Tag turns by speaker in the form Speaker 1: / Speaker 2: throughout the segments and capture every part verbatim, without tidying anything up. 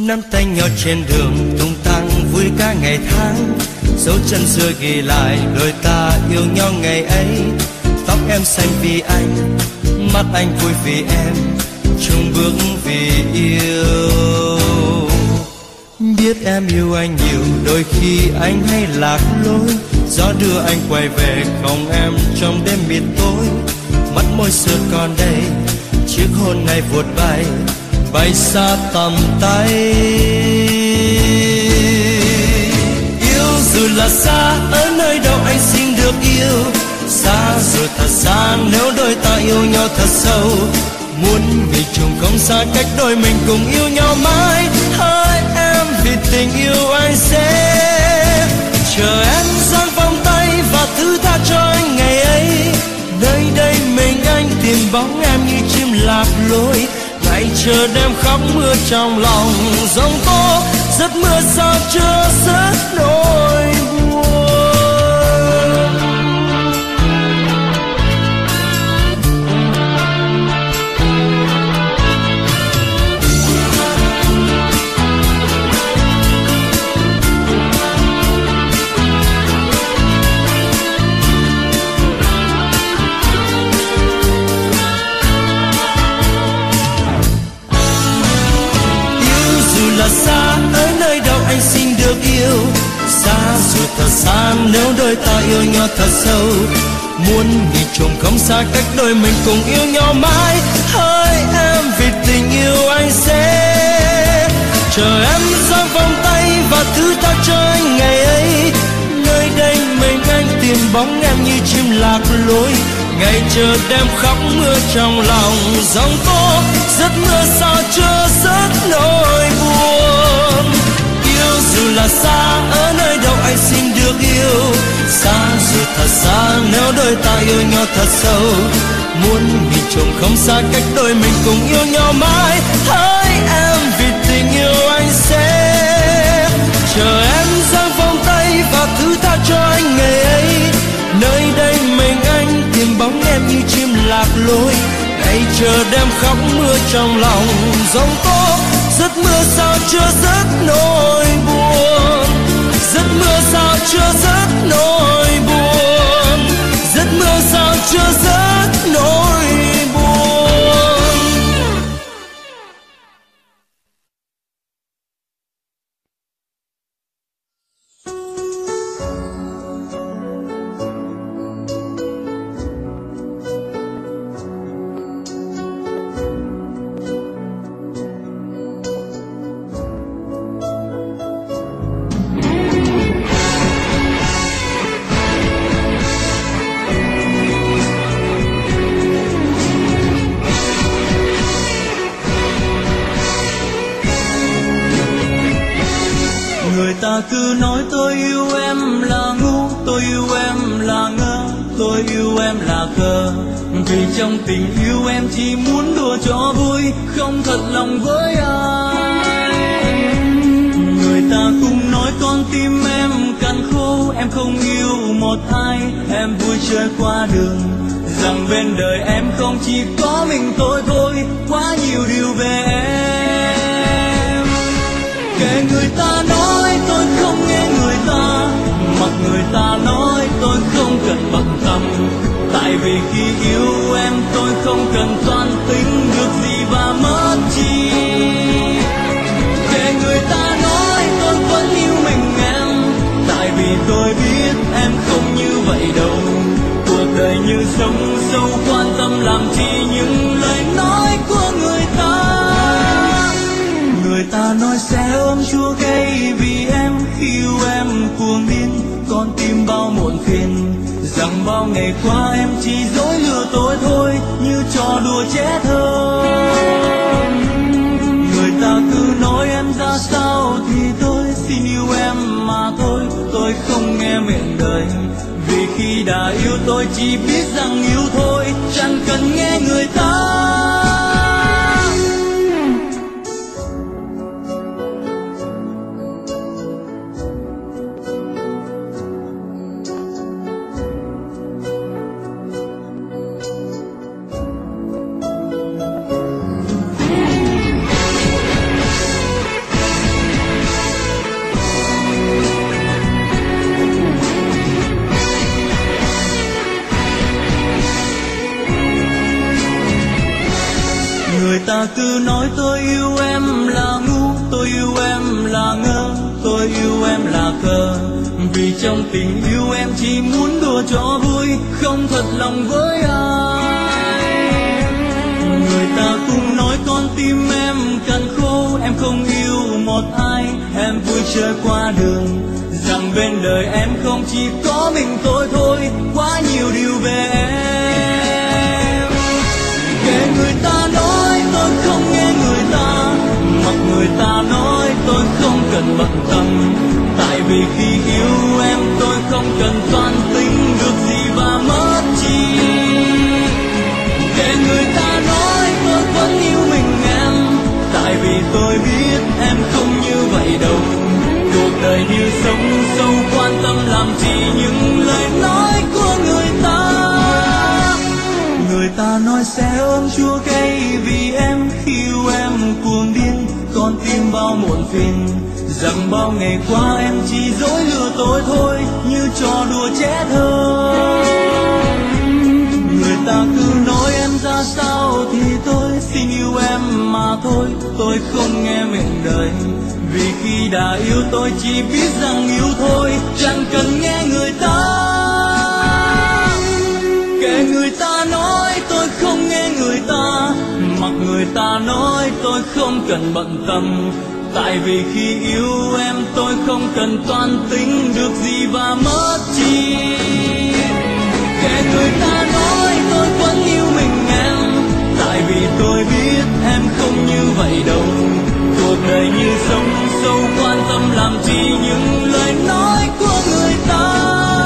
Speaker 1: nắm tay nhau trên đường tung tăng vui ca ngày tháng, dấu chân xưa ghi lại đôi ta yêu nhau ngày ấy. Tóc em xanh vì anh, mắt anh vui vì em, chung bước vì yêu. Biết em yêu anh nhiều, đôi khi anh hay lạc lối, gió đưa anh quay về không em trong đêm mịt tối. Mắt môi xưa còn đây, chiếc hôn này vụt bay, bay xa tầm tay. Yêu dù là xa, ở nơi đâu anh xin được yêu. Xa rồi thật xa, nếu đôi ta yêu nhau thật sâu. Muốn vì chung không xa cách đôi mình cùng yêu nhau mãi. Hỡi em vì tình yêu anh sẽ chờ em giang vòng tay và thứ tha cho anh ngày ấy. Nơi đây mình anh tìm bóng em như chim lạc lối, ngày chờ đêm khóc mưa trong lòng giông tố, giấc mưa sao chưa dứt nỗi buồn. Xa ở nơi đâu anh xin được yêu. Xa rồi thật xa, nếu đôi ta yêu nhau thật sâu. Muốn nghỉ trùng không xa cách đôi mình cùng yêu nhau mãi. Hỡi em vì tình yêu anh sẽ chờ em giang vòng tay và thứ tha cho anh ngày ấy. Nơi đây mình anh tìm bóng em như chim lạc lối, ngày chờ đêm khóc mưa trong lòng giông tố, giấc mưa sao chưa dứt nỗi buồn. Yêu dù là xa, ở nơi đâu anh xin được yêu. Xa dù thật xa, nếu đôi ta yêu nhau thật sâu. Muốn vì trùng không xa cách đôi mình cùng yêu nhau mãi. Hỡi em vì tình yêu anh sẽ chờ em giang vòng tay và thứ tha cho anh ngày ấy. Nơi đây mình anh tìm bóng em như chim lạc lối, ngày chờ đêm khóc mưa trong lòng giông tố, giấc mưa sao chưa dứt nỗi buồn. Giấc mưa sao chưa dứt nỗi buồn. Giấc mưa sao chưa dứt nỗi buồn.
Speaker 2: Ta cứ nói tôi yêu em là ngu, tôi yêu em là ngơ, tôi yêu em là khờ. Vì trong tình yêu em chỉ muốn đùa cho vui, không thật lòng với ai. Người ta cũng nói con tim em cằn khô, em không yêu một ai. Em vui chơi qua đường, rằng bên đời em không chỉ có mình tôi thôi. Quá nhiều điều về em, kể người ta nói tôi không nghe người ta, mặc người ta nói tôi không cần bận tâm. Tại vì khi yêu em tôi không cần toan tính được gì và mất chi. Kể người ta nói tôi vẫn yêu mình em, tại vì tôi biết em không như vậy đâu. Cuộc đời như sông sâu, quan tâm làm chi những lời nói của người ta. Người ta nói sẽ ôm chua gây vì em, yêu em cuồng điên con tim bao muộn phiền. Rằng bao ngày qua em chỉ dối lừa tôi thôi, như trò đùa trẻ thơ. Người ta cứ nói em ra sao thì tôi xin yêu em mà thôi. Tôi không nghe miệng đời, vì khi đã yêu tôi chỉ biết rằng yêu thôi, chẳng cần nghe người ta. ta cứ nói tôi yêu em là ngu, tôi yêu em là ngơ, tôi yêu em là khờ. Vì trong tình yêu em chỉ muốn đùa cho vui, không thật lòng với ai. Người ta cũng nói con tim em cằn khô, em không yêu một ai. Em vui chơi qua đường, rằng bên đời em không chỉ có mình tôi thôi. Quá nhiều điều về em. Kể người ta nói tôi không nghe người ta, mặc người ta nói tôi không cần bận tâm. Tại vì khi yêu em tôi không cần toan tính được gì và mất chi. Kể người ta nói tôi vẫn yêu mình em, tại vì tôi biết em không như vậy đâu. Cuộc đời như sống sâu, quan tâm làm gì những lời nói của người ta. Người ta nói sẽ ôm chua cay vì em, khi yêu em cuồng điên con tim bao muộn phiền. Rằng bao ngày qua em chỉ dối lừa tôi thôi, như trò đùa trẻ thơ. Người ta cứ nói em ra sao thì tôi xin yêu em mà thôi. Tôi không nghe miệng đời, vì khi đã yêu tôi chỉ biết rằng yêu thôi, chẳng cần nghe người ta. Kể người ta nói tôi không nghe người ta, mặc người ta nói tôi không cần bận tâm. Tại vì khi yêu em tôi không cần toan tính được gì và mất chi. Kể người ta nói tôi vẫn yêu mình em, tại vì tôi biết em không như vậy đâu. Cuộc đời như sống sâu, quan tâm làm chi những lời nói của người ta.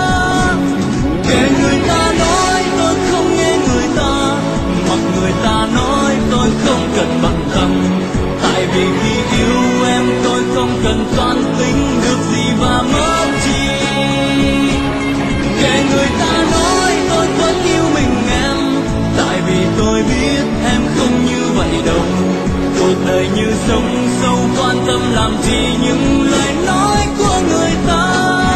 Speaker 2: Kể người ta nói tôi không nghe người ta, mặc người ta nói tôi không cần bận tâm. Tại vì khi yêu em tôi không cần toan tính được gì và mất chi. Kể người ta nói tôi vẫn yêu mình em, tại vì tôi biết em không như vậy đâu. Cuộc đời như sống sâu, quan tâm làm gì những lời nói của người ta.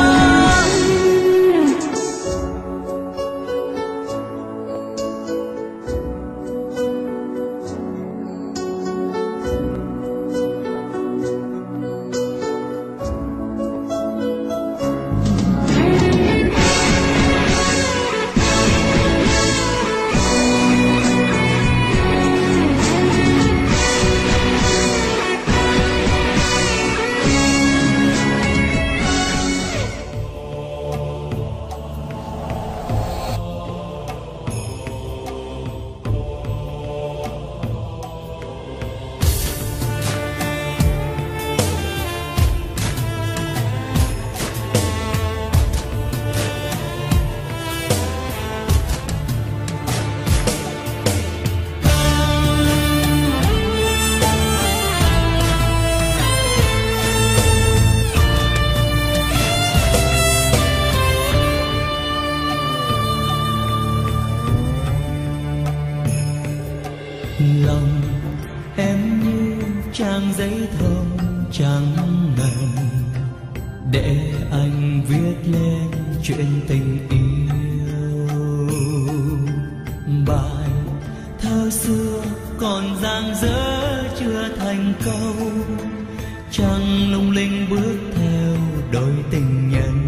Speaker 1: Lòng em như trang giấy thơm trắng ngần, để anh viết lên chuyện tình yêu. Bài thơ xưa còn dang dở chưa thành câu, trăng lung linh bước theo đôi tình nhân.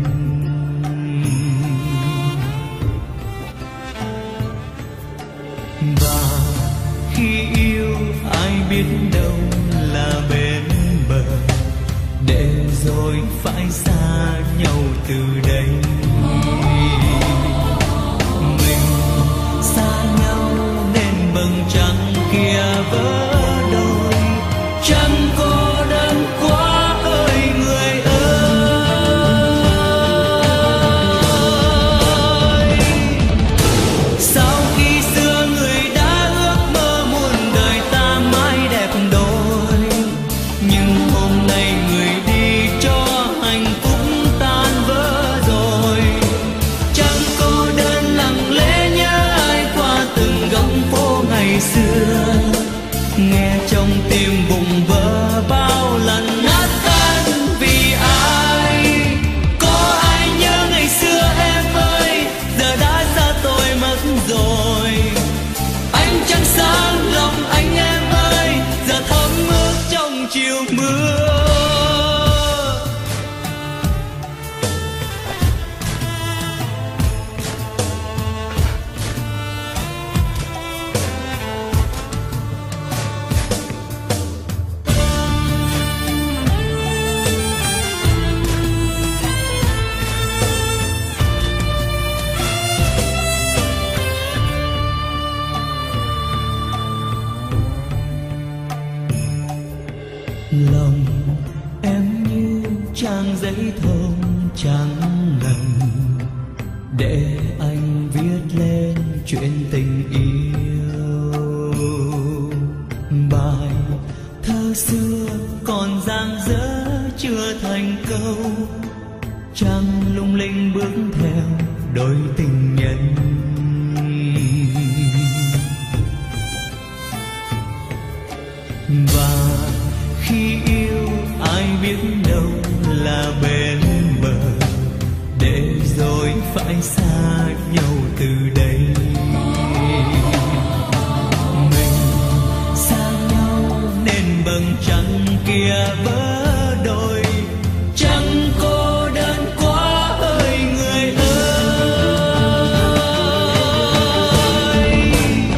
Speaker 1: Và khi yêu ai biết đâu là bên bờ, để rồi phải xa nhau từ đây. Mình xa nhau nên bầng trăng kia vỡ đôi, chẳng cô đơn quá ơi người ơi. Sau khi xưa người đã ước mơ muôn đời ta mãi đẹp đôi, nhưng hôm nay người đi cho hạnh phúc tan vỡ rồi. Chẳng cô đơn lặng lẽ nhớ ai qua từng góc phố ngày xưa, trắng ngần để anh viết lên chuyện tình yêu. Bài thơ xưa còn dang dở chưa thành câu, trăng lung linh bước theo đôi tình nhân. Và khi yêu ai biết đâu là bên bờ, để rồi phải xa nhau từ đây. Mình xa nhau nên bầng trăng kia vỡ đôi, chẳng cô đơn quá ơi người ơi.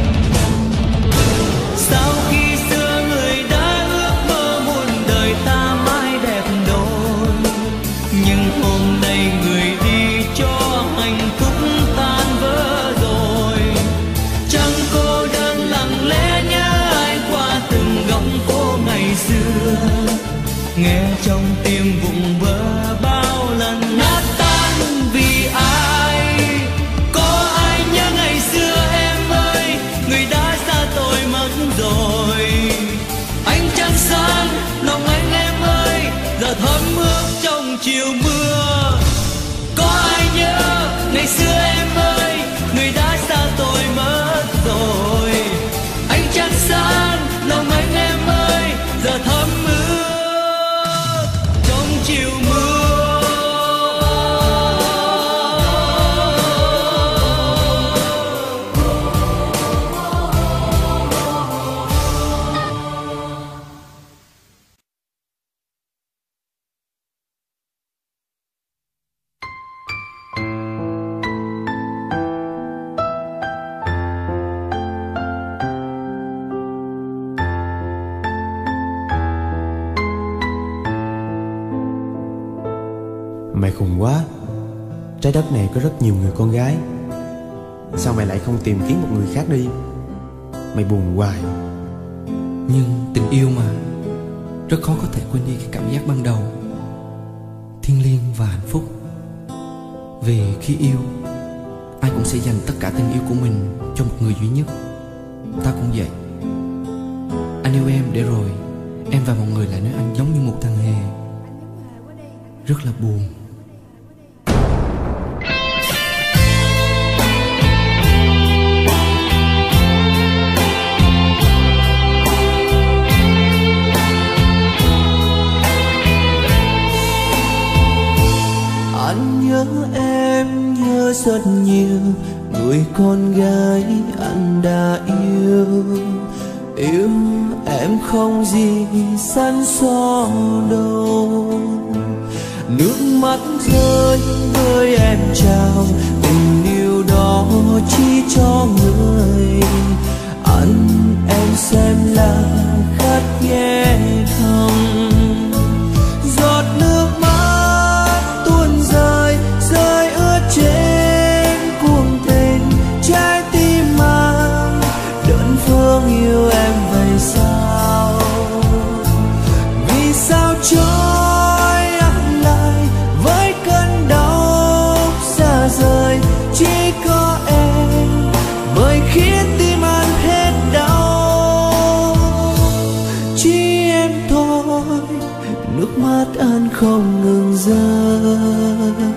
Speaker 1: Sau khi xưa người đã ước mơ muôn đời ta mãi đẹp đôi, nhưng hôm nay người đi cho hạnh phúc tan vỡ rồi. Chẳng cô đơn lặng lẽ nhớ ai qua từng góc phố ngày xưa, nghe trong tim vùng vỡ bao lần nát tan vì ai. Có ai nhớ ngày xưa em ơi, người đã xa tôi mất rồi. Ánh trăng sáng lòng anh em ơi, giờ thấm ướt trong chiều mưa. Có ai nhớ ngày xưa em ơi, người đã xa tôi mất rồi. Ánh trăng sáng lòng anh em ơi, giờ thấm ướt trong chiều mưa.
Speaker 3: Mày khùng quá. Trái đất này có rất nhiều người con gái, sao mày lại không tìm kiếm một người khác đi? Mày buồn hoài.
Speaker 4: Nhưng tình yêu mà, rất khó có thể quên đi cái cảm giác ban đầu thiêng liêng và hạnh phúc. Vì khi yêu, ai cũng sẽ dành tất cả tình yêu của mình cho một người duy nhất. Ta cũng vậy. Anh yêu em để rồi em và mọi người lại nói anh giống như một thằng hề. Rất là buồn.
Speaker 1: Anh nhớ em, nhớ rất nhiều người con gái anh đã yêu. Yêu em không gì săn so đâu, nước mắt rơi với em trao tình yêu đó chỉ cho người. Anh em xem là khát ghé thăm, giọt nước mắt tuôn rơi rơi ướt trên cuồng tình. Trái tim mang đơn phương yêu em vậy sao? Vì sao trói anh lại với cơn đau xa rời? Chỉ có em mới khiến tim anh hết đau. Chỉ em thôi, nước mắt anh không ngừng rơi.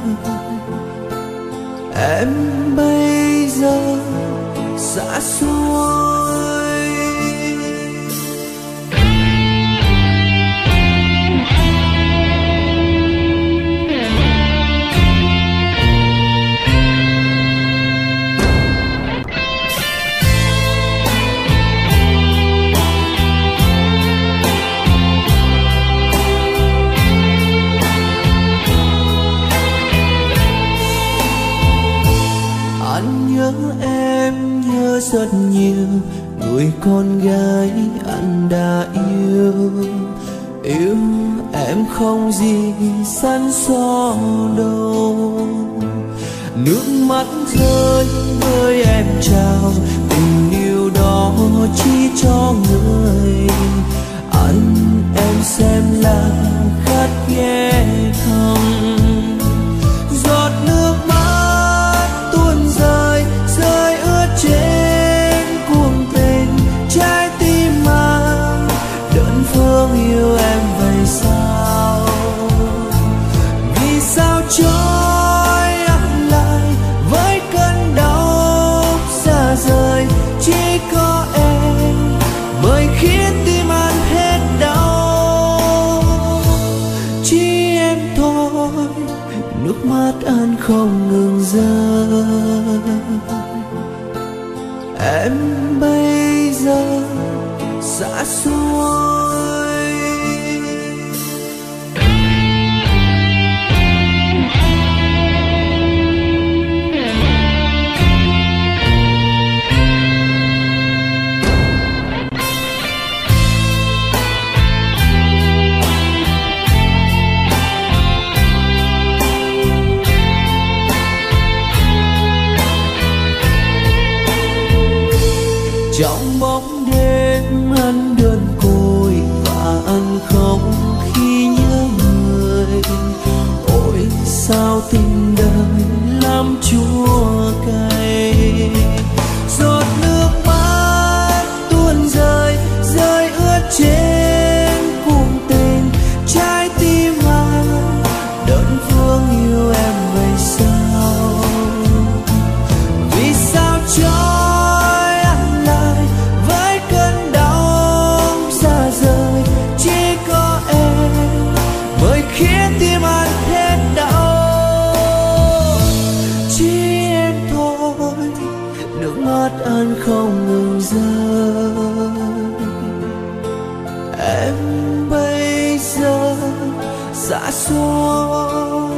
Speaker 1: Em bây giờ xa xôi. Anh nhớ em, nhớ rất nhiều người con gái anh đã yêu. Yêu em không gì săn so đâu, nước mắt rơi với em trao tình yêu đó chỉ cho người. Anh em xem là khát ghé thăm, sao trói anh lại với cơn đau xa rời. Chỉ có em mới khiến tim anh hết đau. Chỉ em thôi, nước mắt anh không ngừng rơi. Em bây giờ xa xôi. Trong bóng đêm anh đơn côi và anh khóc khi nhớ người. Ôi sao tình đời lắm chua cay. Giọt nước mắt tuôn rơi, rơi ướt trên cuồng tình. Trái tim anh đơn phương yêu em vậy sao? Vì sao cho khiến tim anh hết đau. Chỉ em thôi, nước mắt anh không ngừng rơi. Em bây giờ xa xôi.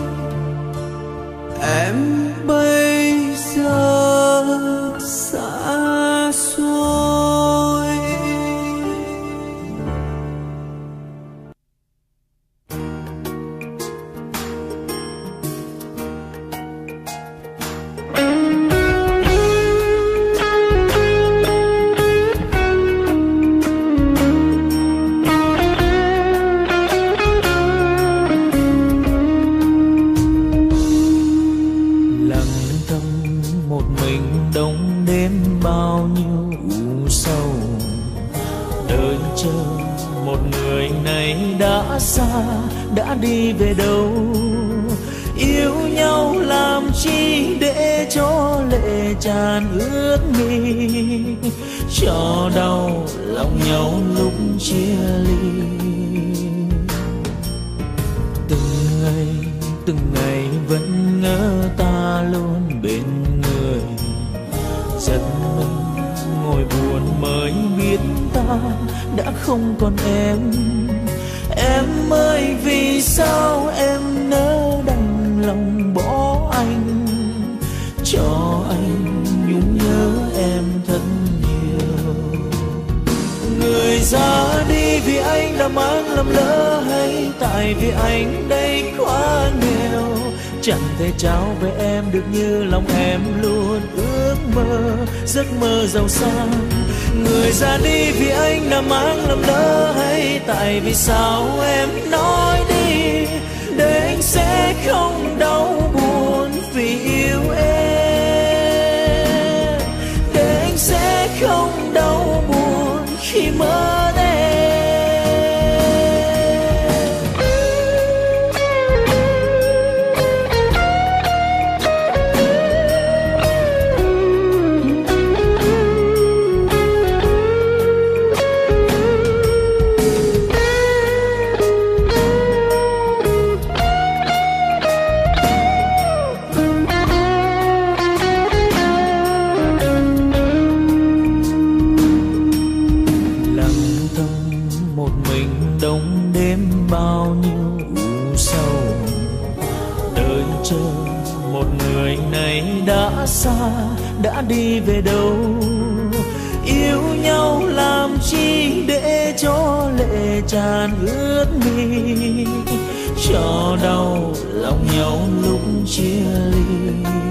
Speaker 1: Em bây giờ xa xôi. Đã đi về đâu? Yêu nhau làm chi để cho lệ tràn ướt mi, cho đau lòng nhau lúc chia ly. Từng ngày từng ngày vẫn ngỡ ta luôn bên người. Giật mình ngồi buồn mới biết ta đã không còn em. Em ơi vì sao em nỡ đành lòng bỏ anh, cho anh nhung nhớ em thật nhiều. Người ra đi vì anh đã mang lầm lỡ, hay tại vì anh đây quá nghèo. Chẳng thể trao về em được như lòng em luôn ước mơ, giấc mơ giàu sang. Người ra đi vì anh đã mang lầm lỡ, hay tại vì sao em nói đi để anh sẽ không đau buồn vì yêu em, để anh sẽ không đau buồn khi mất em. Đã đi về đâu? Yêu nhau làm chi để cho lệ tràn ướt mi, cho đau lòng nhau lúc chia ly.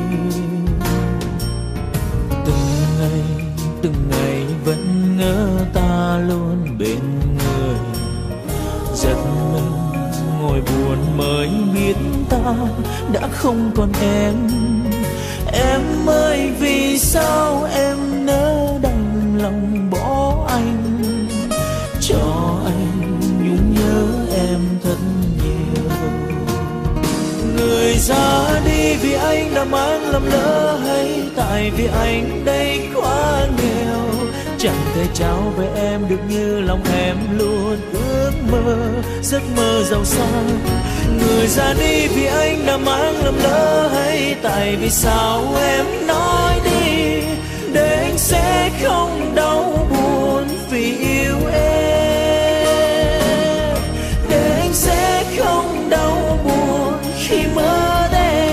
Speaker 1: Từng ngày từng ngày vẫn ngỡ ta luôn bên người. Giật mình ngồi buồn mới biết ta đã không còn em. Em ơi vì sao em nỡ đành lòng bỏ anh, cho anh nhung nhớ em thật nhiều. Người ra đi vì anh đã mang lầm lỡ, hay tại vì anh đây quá nghèo, chẳng thể trao về em được như lòng em luôn ước mơ, giấc mơ giàu sang. Người ra đi vì anh đã mang lầm lỡ, hay tại vì sao em nói đi để anh sẽ không đau buồn vì yêu em, để anh sẽ không đau buồn khi mất em.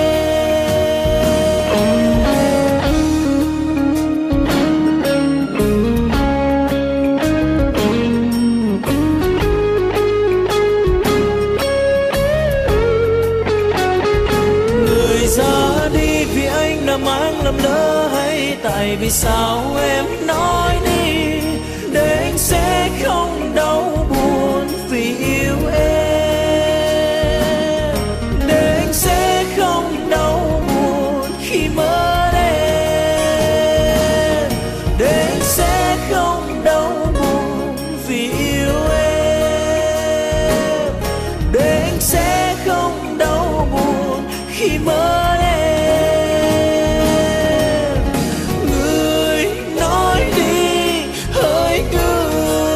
Speaker 1: Người ra đi vì anh đã mang lầm lỡ, hay tại vì sao em nói đi để anh sẽ không đau buồn vì yêu em, để anh sẽ không đau buồn khi mất em, để anh sẽ không đau buồn vì yêu em, để anh sẽ không đau buồn khi mất em. Người nói đi hỡi người.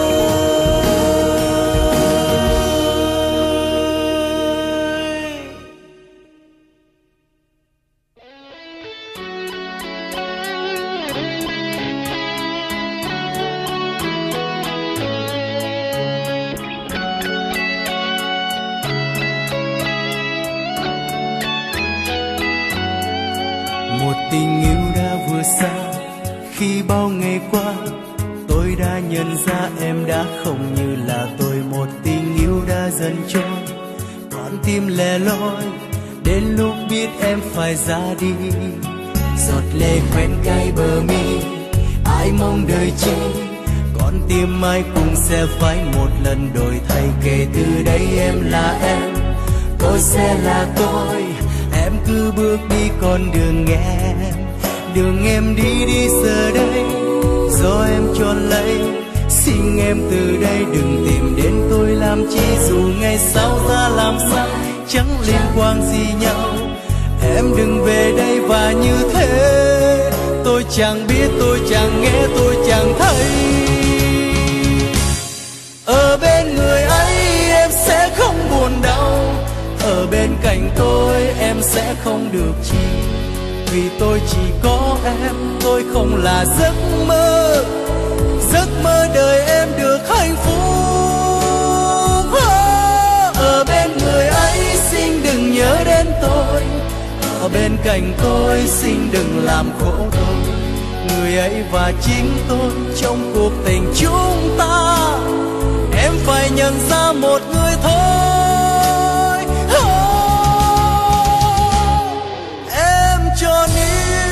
Speaker 2: Một tình yêu đã vừa xa, khi bao ngày qua tôi đã nhận ra em đã không như là tôi. Một tình yêu đã dần trôi, con tim lẻ loi, đến lúc biết em phải ra đi. Giọt lệ quen cay bờ mi, ai mong đời chi, con tim ai cũng sẽ phải một lần đổi thay. Kể từ đây em là em, tôi sẽ là tôi. Em cứ bước đi con đường em, đường em đi đi giờ đây do em chọn lấy. Xin em từ đây đừng tìm đến tôi làm chi, dù ngày sau ra làm sao chẳng liên quan gì nhau. Em đừng về đây và như thế, tôi chẳng biết, tôi chẳng nghe, tôi chẳng thấy. Ở bên người ấy em sẽ không buồn đau, ở bên cạnh tôi em sẽ không được chi. Vì tôi chỉ có em, tôi không là giấc mơ, giấc mơ đời em được hạnh phúc. Ở bên người ấy xin đừng nhớ đến tôi, ở bên cạnh tôi xin đừng làm khổ tôi. Người ấy và chính tôi trong cuộc tình chúng ta, em phải nhận ra một người thôi. Johnny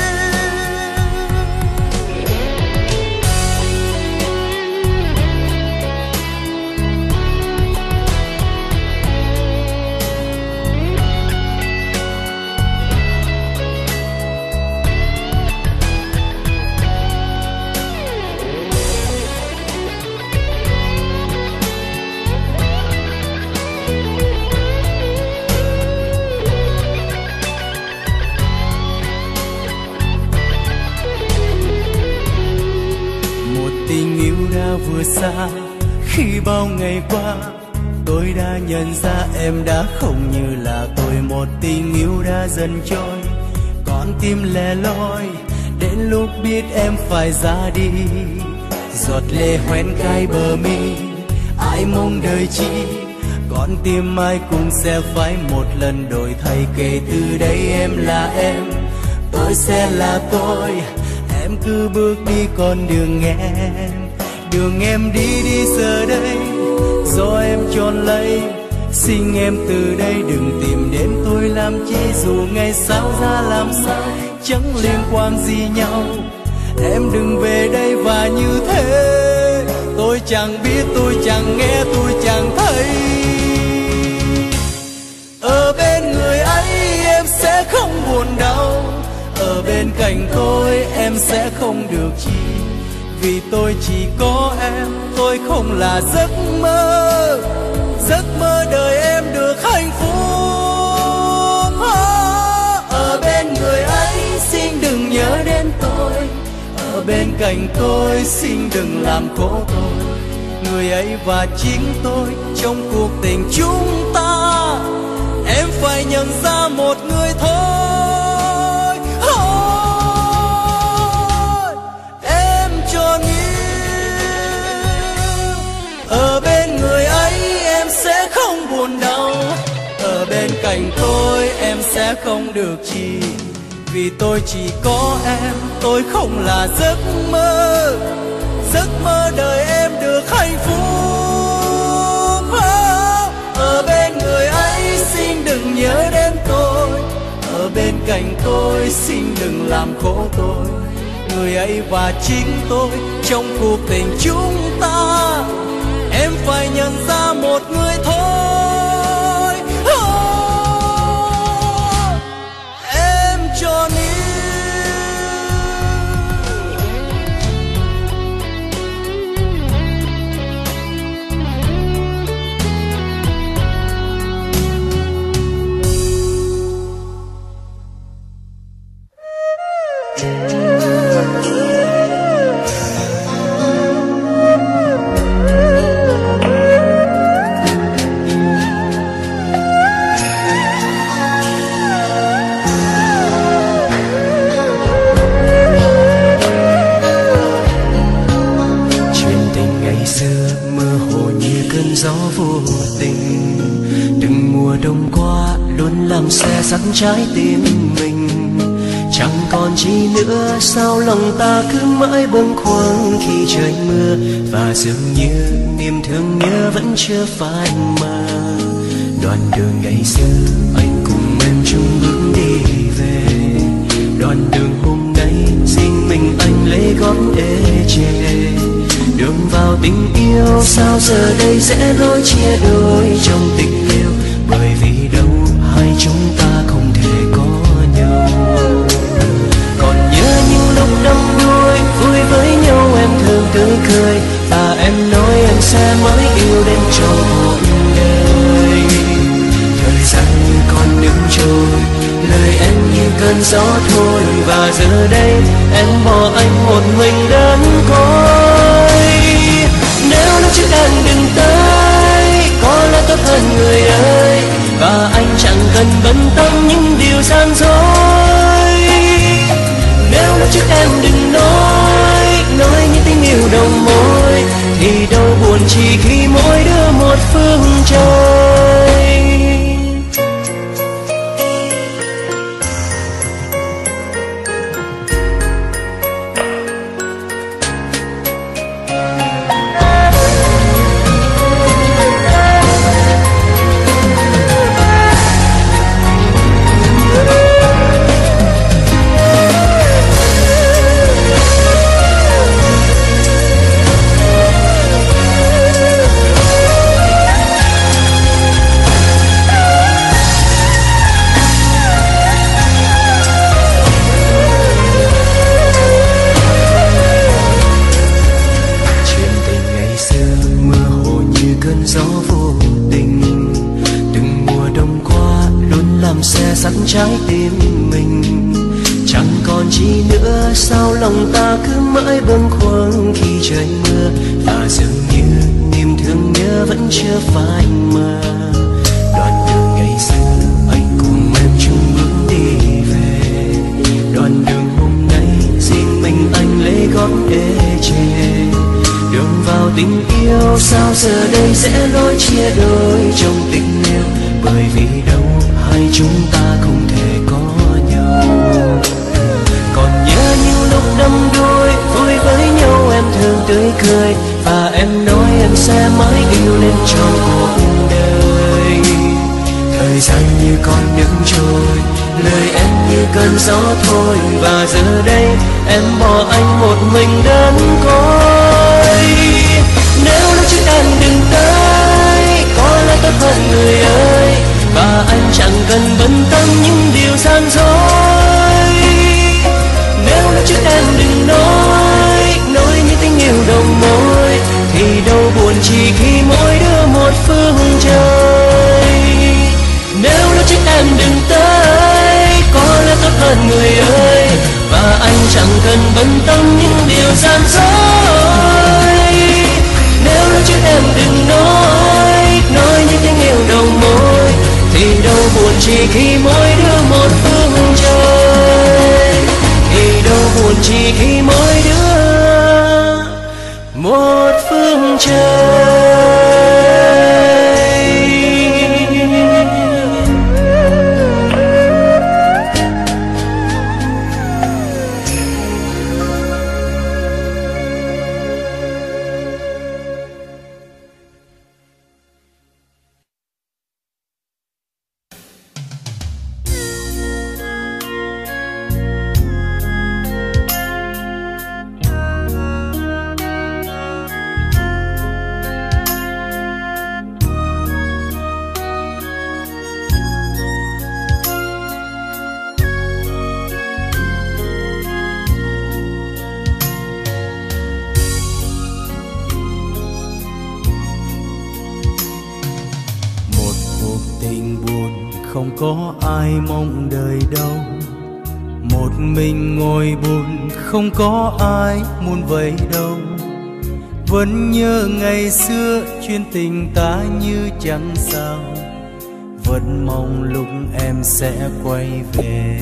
Speaker 2: vừa xa, khi bao ngày qua tôi đã nhận ra em đã không như là tôi. Một tình yêu đã dần trôi, con tim lẻ loi, đến lúc biết em phải ra đi. Giọt lệ hoen cay bờ mi, ai mong đời chi, con tim ai cũng sẽ phải một lần đổi thay. Kể từ đây em là em, tôi sẽ là tôi. Em cứ bước đi con đường em, đường em đi đi giờ đây do em chọn lấy. Xin em từ đây đừng tìm đến tôi làm chi, dù ngày sau ra làm sao chẳng liên quan gì nhau. Em đừng về đây và như thế, tôi chẳng biết, tôi chẳng nghe, tôi chẳng thấy. Ở bên người ấy em sẽ không buồn đau, ở bên cạnh tôi em sẽ không được chi. Vì tôi chỉ có em, tôi không là giấc mơ, giấc mơ đời em được hạnh phúc.
Speaker 1: bên cạnh tôi, xin đừng làm khổ tôi. Người ấy và chính tôi trong cuộc tình chúng ta, em phải nhận ra một người thôi. Thôi em cho níu, ở bên người ấy em sẽ không buồn đau, ở bên cạnh tôi em sẽ không được chi. Vì tôi chỉ có em, tôi không là giấc mơ, giấc mơ đời em được hạnh phúc. Ở bên người ấy xin đừng nhớ đến tôi, ở bên cạnh tôi xin đừng làm khổ tôi. Người ấy và chính tôi trong cuộc tình chúng ta, em phải nhận ra một người thôi. Oh, em cho níu.
Speaker 5: Gió vô tình từng mùa đông qua luôn làm xe sắt trái tim mình. Chẳng còn chi nữa, sao lòng ta cứ mãi bâng khuâng khi trời mưa, và dường như niềm thương nhớ vẫn chưa phai mờ. Đoạn đường ngày xưa anh cùng em chung bước đi về, đoạn đường hôm nay riêng mình anh lấy gót ê chề. Đường vào tình yêu sao giờ đây sẽ lối chia đôi trong tình yêu, bởi vì đâu hai chúng ta không thể có nhau. Còn nhớ những lúc đắm đuối vui với nhau em thường tươi cười, và em nói em sẽ mãi yêu đến trọn cuộc đời. Thời gian như con nước trôi, lời em như cơn gió thôi, và giờ đây em bỏ anh một mình đơn côi. Nếu lúc trước em đừng tới, có lẽ tốt hơn người ơi, và anh chẳng cần bận tâm những điều gian dối. Nếu lúc trước em đừng nói, nói những tình yêu đồng môi, thì đâu buồn chỉ khi mỗi đứa một phương trời. Trái tim mình chẳng còn chi nữa, sao lòng ta cứ mãi bâng khuâng khi trời mưa, và dường như niềm thương nhớ vẫn chưa phai mờ. Đoạn đường ngày xưa anh cùng em chung bước đi về, đoạn đường hôm nay riêng mình anh lấy gót ê chề. Đường vào tình yêu sao giờ đây sẽ lối chia đôi trong tình yêu, bởi vì đâu hai chúng ta không thể có nhau. Còn nhớ những lúc đắm đuối vui với nhau em thường tươi cười, và em nói em sẽ mãi yêu lên trọn cuộc đời. Thời gian như con nước trôi, lời em như cơn gió thôi, và giờ đây em bỏ anh một mình đơn côi. Nếu lúc trước em đừng tới, có lẽ tốt hơn người ơi, và anh chẳng cần bận tâm những điều gian dối. Nếu lúc trước em đừng nói, nói những tình yêu đồng môi, thì đâu buồn chỉ khi mỗi đứa một phương trời. Nếu lúc trước em đừng tới, có lẽ tốt hơn người ơi, và anh chẳng cần bận tâm những điều gian dối. Nếu nói chuyện em đừng nói, nói những tiếng yêu đầu môi, thì đâu buồn chỉ khi mỗi đứa một phương trời, thì đâu buồn chỉ khi mỗi đứa một phương trời.
Speaker 1: Không có ai mong đời đâu, một mình ngồi buồn không có ai muốn vậy đâu. Vẫn nhớ ngày xưa chuyên tình ta như chẳng sao, vẫn mong lúc em sẽ quay về.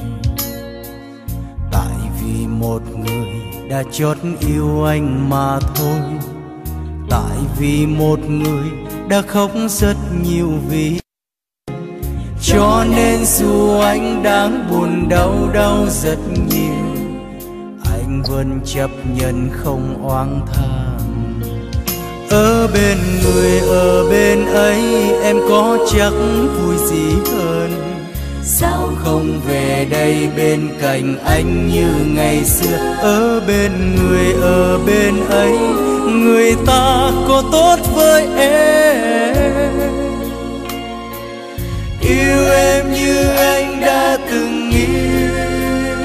Speaker 1: Tại vì một người đã chót yêu anh mà thôi, tại vì một người đã khóc rất nhiều vì. Cho nên dù anh đang buồn đau đau rất nhiều, anh vẫn chấp nhận không oán than. Ở bên người ở bên ấy em có chắc vui gì hơn, sao không về đây bên cạnh anh như ngày xưa. Ở bên người ở bên ấy người ta có tốt với em, yêu em như anh đã từng yêu.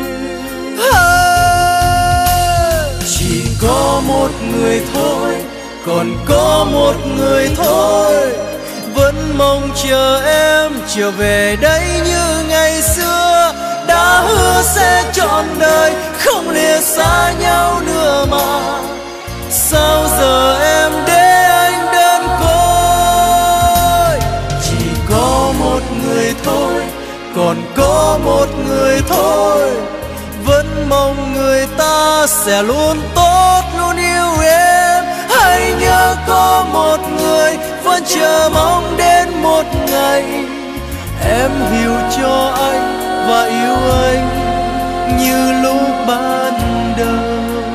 Speaker 1: Chỉ có một người thôi, còn có một người thôi, vẫn mong chờ em trở về đây như ngày xưa. Đã hứa sẽ trọn đời không lìa xa nhau nữa mà, sao giờ em để anh đơn côi. Chỉ có một người thôi, còn có một người thôi, vẫn mong người ta sẽ luôn tốt luôn yêu em. Hãy nhớ có một người vẫn chờ mong đến một ngày em hiểu cho anh và yêu anh như lúc ban đầu.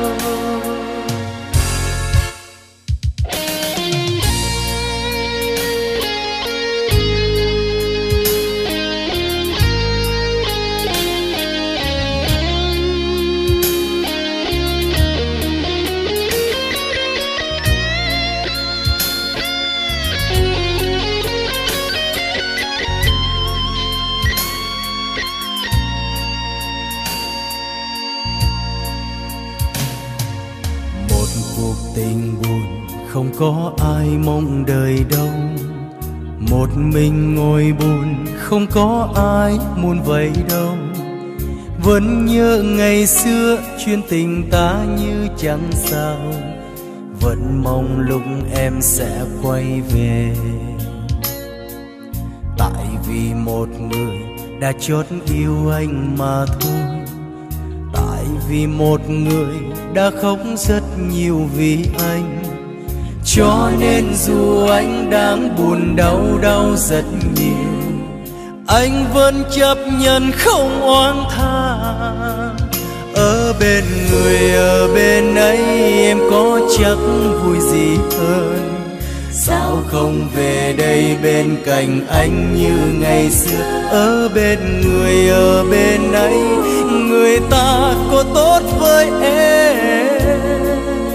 Speaker 1: Tình buồn không có ai mong đời đâu, một mình ngồi buồn không có ai muốn vậy đâu. Vẫn nhớ ngày xưa chuyên tình ta như chẳng sao, vẫn mong lúc em sẽ quay về. Tại vì một người đã chót yêu anh mà thôi, tại vì một người đã khóc rất nhiều vì anh. Cho nên dù anh đang buồn đau đau rất nhiều, anh vẫn chấp nhận không oán than. Ở bên người ở bên ấy em có chắc vui gì hơn, sao không về đây bên cạnh anh như ngày xưa. Ở bên người ở bên ấy người ta có tốt với em,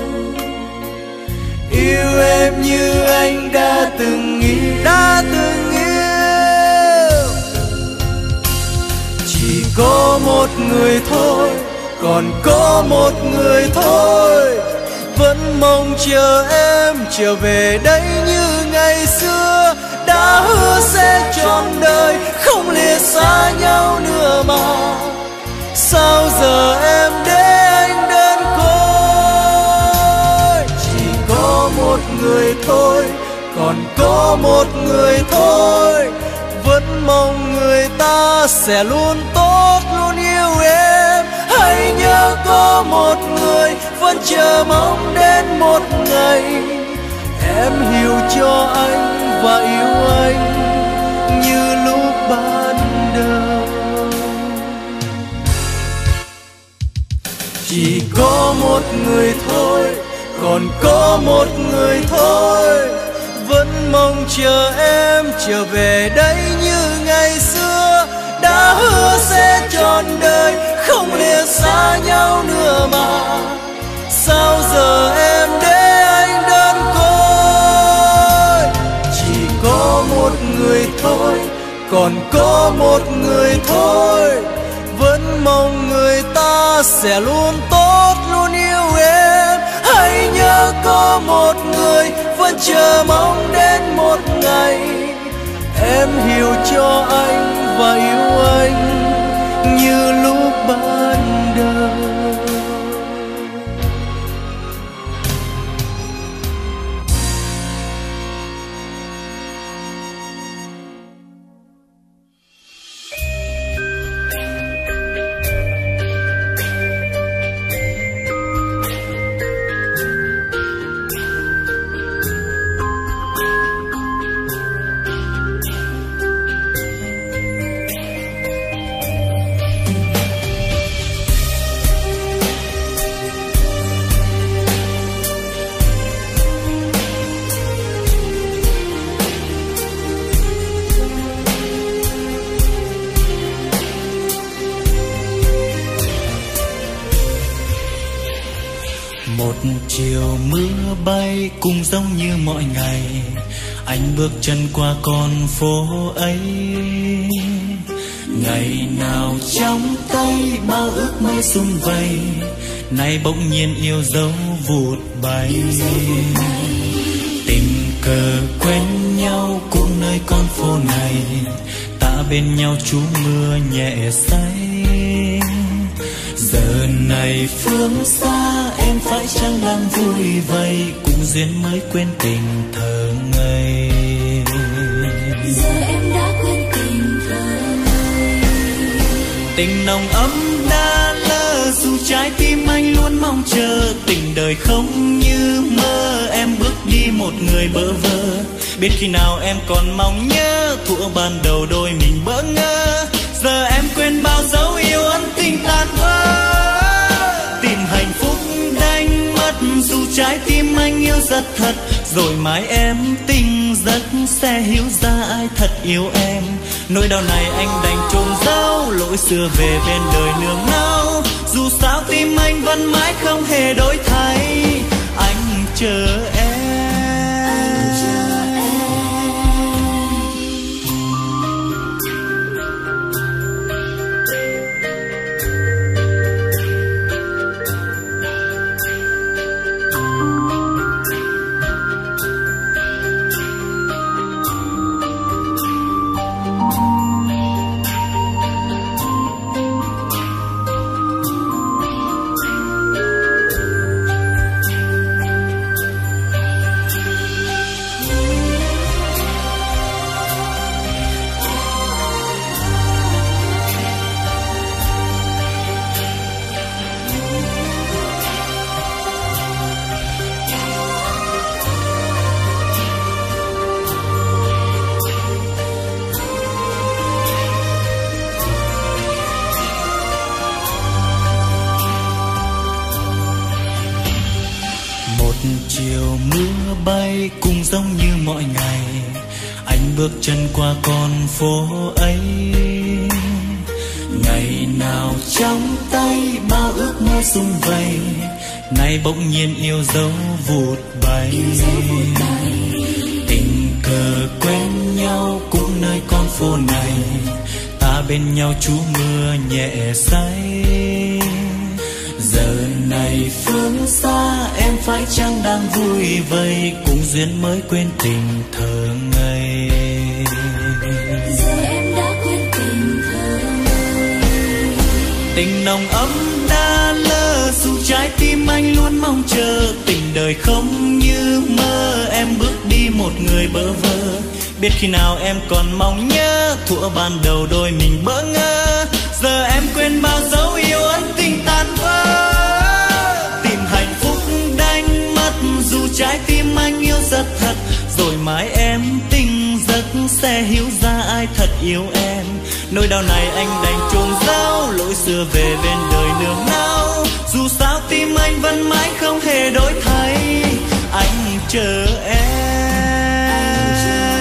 Speaker 1: yêu em như anh đã từng yêu, đã từng yêu. Chỉ có một người thôi, còn có một người thôi, vẫn mong chờ em trở về đây như ngày xưa. Đã hứa sẽ trọn đời không lìa xa nhau nữa mà, sao giờ em để anh đơn côi. có một người thôi, vẫn mong người ta sẽ luôn tốt luôn yêu em. Hãy nhớ có một người vẫn chờ mong đến một ngày em hiểu cho anh và yêu anh như lúc ban đầu. Chỉ có một người thôi, còn có một người thôi, vẫn mong chờ em trở về đây như ngày xưa. Đã hứa sẽ trọn đời không lìa xa nhau nữa mà, sao giờ em để anh đơn côi. Chỉ có một người thôi, còn có một người thôi, vẫn mong người ta sẽ luôn tốt luôn yêu em. Hãy nhớ có một người vẫn chờ mong đến một ngày em hiểu cho anh và yêu anh như lúc ban đầu.
Speaker 2: Một chiều mưa bay cũng giống như mọi ngày, anh bước chân qua con phố ấy. Ngày nào trong tay bao ước mơ sum vầy, nay bỗng nhiên yêu dấu vụt bay. Tình cờ quen nhau cũng nơi con phố này, ta bên nhau trú mưa nhẹ say. Giờ này phương xa em phải chăng đang vui vây, cũng duyên mới quên tình thơ ngây.
Speaker 6: Giờ em đã quên tình thơ ngây.
Speaker 2: Tình nồng ấm đã lỡ, dù trái tim anh luôn mong chờ. Tình đời không như mơ, em bước đi một người bỡ vơ. Biết khi nào em còn mong nhớ, thuở ban đầu đôi mình bỡ ngỡ. Giờ em quên bao dấu yêu ân tình tan vỡ. Tìm hạnh phúc đánh mất, dù trái tim anh yêu rất thật. Rồi mai em tỉnh giấc sẽ hiểu ra ai thật yêu em. Nỗi đau này anh đành chôn giấu, lỗi xưa về bên đời nương náu. Dù sao tim anh vẫn mãi không hề đổi thay, anh chờ em. Chiều mưa bay cũng giống như mọi ngày, anh bước chân qua con phố ấy. Ngày nào trong tay bao ước mơ sum vầy, nay bỗng nhiên yêu dấu vụt bay. Tình cờ quen nhau cũng nơi con phố này, ta bên nhau trú mưa nhẹ say. Giờ này phương xa em phải chăng đang vui vây, cũng duyên mới quên tình thơ ngây.
Speaker 6: Giờ em đã quên tình thơ ngây.
Speaker 2: Tình nồng ấm đã lỡ, dù trái tim anh luôn mong chờ. Tình đời không như mơ, em bước đi một người bơ vơ. Biết khi nào em còn mong nhớ, thuở ban đầu đôi mình bỡ ngỡ. Giờ em quên bao dấu yêu ân tình tan vỡ. Tìm hạnh phúc đánh mất, dù trái tim anh yêu rất thật. Rồi mai em tỉnh giấc sẽ hiểu ra ai thật yêu em. Nỗi đau này anh đành chôn giấu, lỗi xưa về bên đời nương náu. Dù sao tim anh vẫn mãi không hề đổi thay, anh chờ em.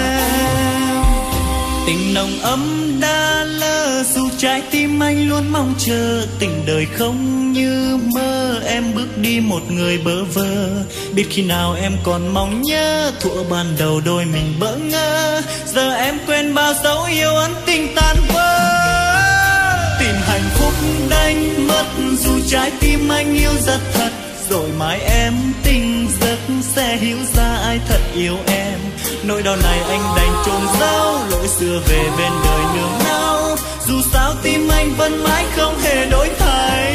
Speaker 2: Tình nồng ấm đã lỡ, dù trái tim anh luôn mong chờ. Tình đời không như mơ, em bước đi một người bơ vơ. Biết khi nào em còn mong nhớ, thuở ban đầu đôi mình bỡ ngỡ. Giờ em quên bao dấu yêu ân tình tan vỡ. Tìm hạnh phúc đánh mất, dù trái tim anh yêu rất thật. Rồi mai em tỉnh giấc sẽ hiểu ra ai thật yêu em. Nỗi đau này anh đành chôn giấu, lỗi xưa về bên đời nương náu. Dù sao tim anh vẫn mãi không hề đổi thay,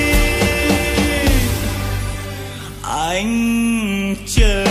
Speaker 2: anh chờ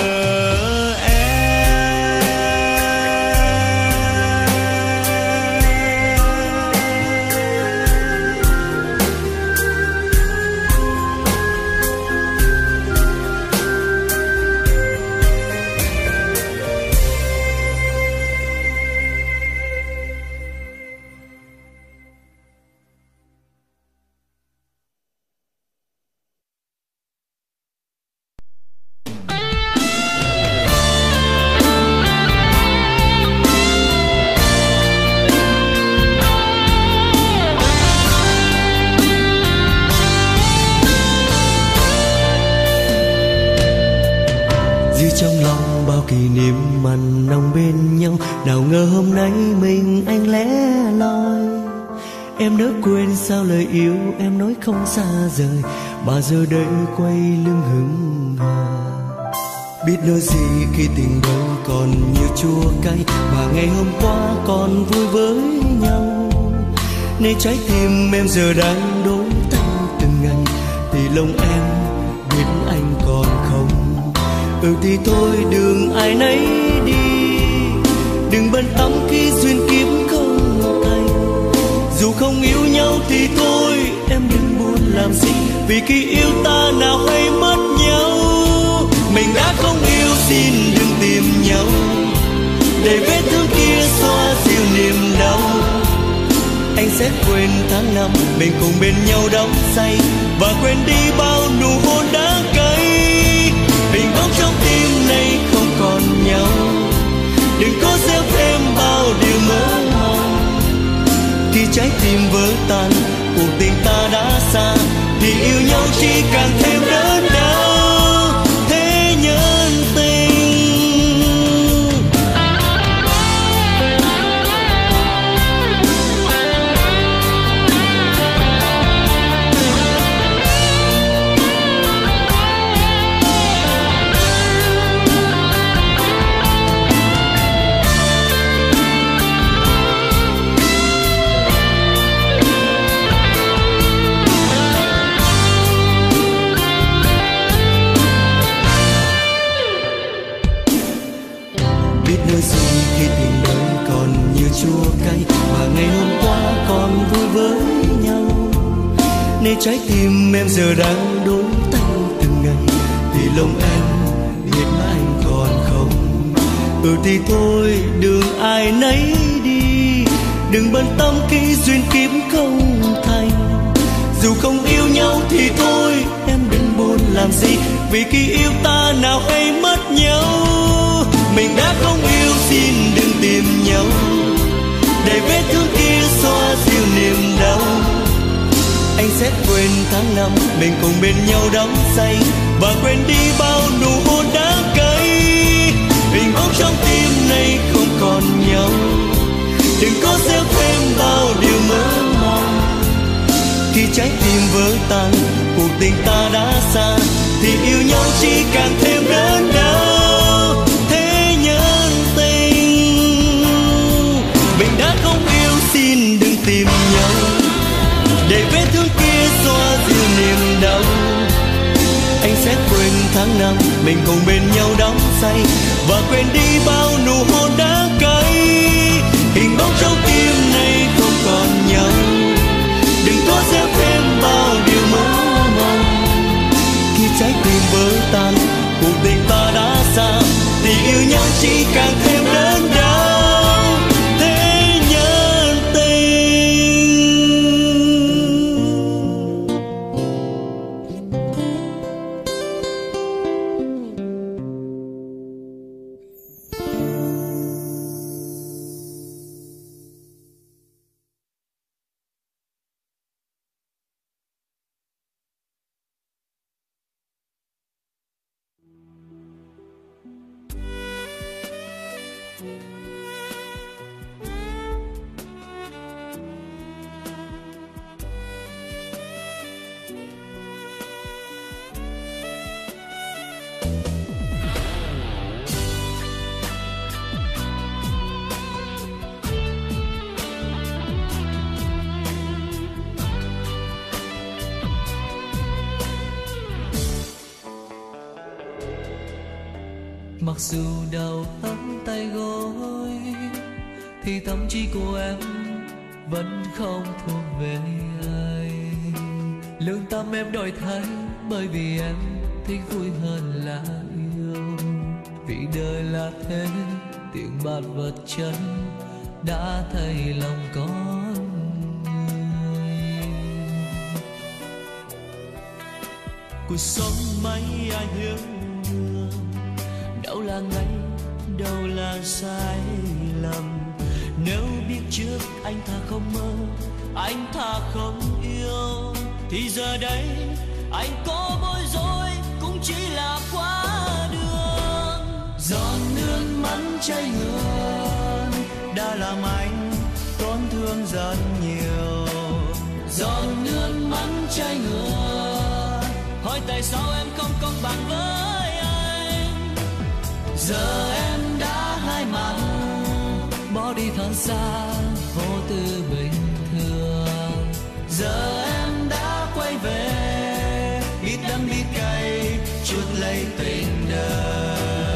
Speaker 5: trong lòng bao kỷ niệm mặn nồng bên nhau. Nào ngờ hôm nay mình anh lẻ loi. Em đã quên sao lời yêu em nói không xa rời, mà giờ đây quay lưng hững hờ. Biết nói gì khi tình đâu còn nhiều chua cay, mà ngày hôm qua còn vui với nhau. Nên trái tim em giờ đang đổi thay từng ngày, thì lòng em biết anh còn không. Ừ thì thôi đường ai nấy đi, đừng bận tâm khi duyên kiếp không thành. Dù không yêu nhau thì thôi em đừng buồn làm gì, vì khi yêu ta nào hay mất nhau. Mình đã không yêu xin đừng tìm nhau, để vết thương kia xóa dịu niềm đau. Anh sẽ quên tháng năm mình cùng bên nhau đắm say, và quên đi bao nụ hôn đã cay. Bình bóng trong tim này không còn nhau, đừng có gieo thêm bao điều mơ mộng. Khi trái tim vỡ tan, cuộc tình ta đã xa, thì yêu nhau chỉ càng thêm đớn đau. Thế nhân tình chua cay, mà ngày hôm qua còn vui với nhau. Nên trái tim em giờ đang đổi thay từng ngày, thì lòng em biết anh còn không. Ừ thì thôi đường ai nấy đi, đừng bận tâm khi duyên kiếp không thành. Dù không yêu nhau thì thôi em đừng buồn làm gì, vì khi yêu ta nào hay mất nhau. Mình đã không yêu xin đừng tìm nhau, để vết thương kia xóa dịu niềm đau. Anh sẽ quên tháng năm mình cùng bên nhau đắm say, và quên đi bao nụ hôn đã cay. Hình bóng trong tim này không còn nhau, đừng có gieo thêm bao điều mơ mộng. Khi trái tim vỡ tan, cuộc tình ta đã xa, thì yêu nhau chỉ càng thêm đớn đau. Thế nhân tình mình đã không yêu xin đừng tìm nhau, để vết thương kia xóa dịu niềm đau. Anh sẽ quên tháng
Speaker 1: năm mình cùng bên nhau đắm say và quên đi bao nụ hôn đã cay. Hình bóng trong tim này không còn nhau, đừng có gieo thêm bao điều mơ mộng. Khi trái tim vỡ tan, cuộc tình ta đã xa, thì yêu nhau chỉ càng thêm đớn đau. Thế nhân tình
Speaker 2: mặc dù đau ấm tay gối thì tâm trí của em vẫn không thuộc về anh. Lương tâm em đổi thay bởi vì em thích vui hơn là yêu. Vì đời là thế, tiền bạc vật chất đã thay lòng con người.
Speaker 1: cuộc sống mấy ai hiểu được, đâu là ngay đâu là sai lầm. Nếu biết trước anh thà không mơ, anh thà không yêu, thì giờ đây anh có bối rối cũng chỉ là qua đường. Giọt nước mắt chảy ngược đã làm anh tổn thương rất nhiều. Giọt nước mắt chảy ngược, hỏi tại sao em không công bằng với anh. Giờ em đã hai mặt,
Speaker 2: bỏ đi thật xa vô tư bình thường.
Speaker 1: giờ em đã quay về, biết đắng biết cay chuốt lấy tình đời.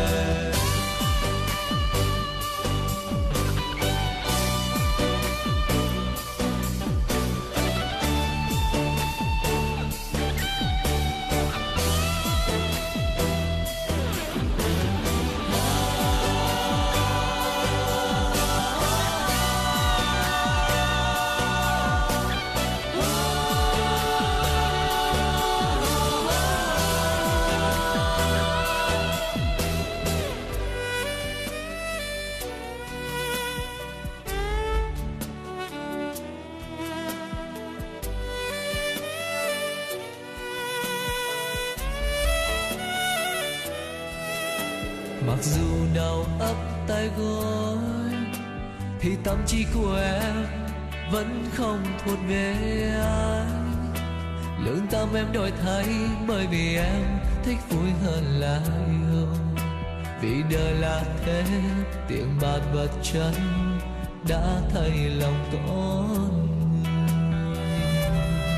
Speaker 2: Mặc dù đau ấp tay gối thì tâm trí của em vẫn không thuộc về anh. Lương tâm em đổi thay bởi vì em thích vui hơn là yêu. Vì đời là thế, tiền bạc vật chất đã thay lòng con người.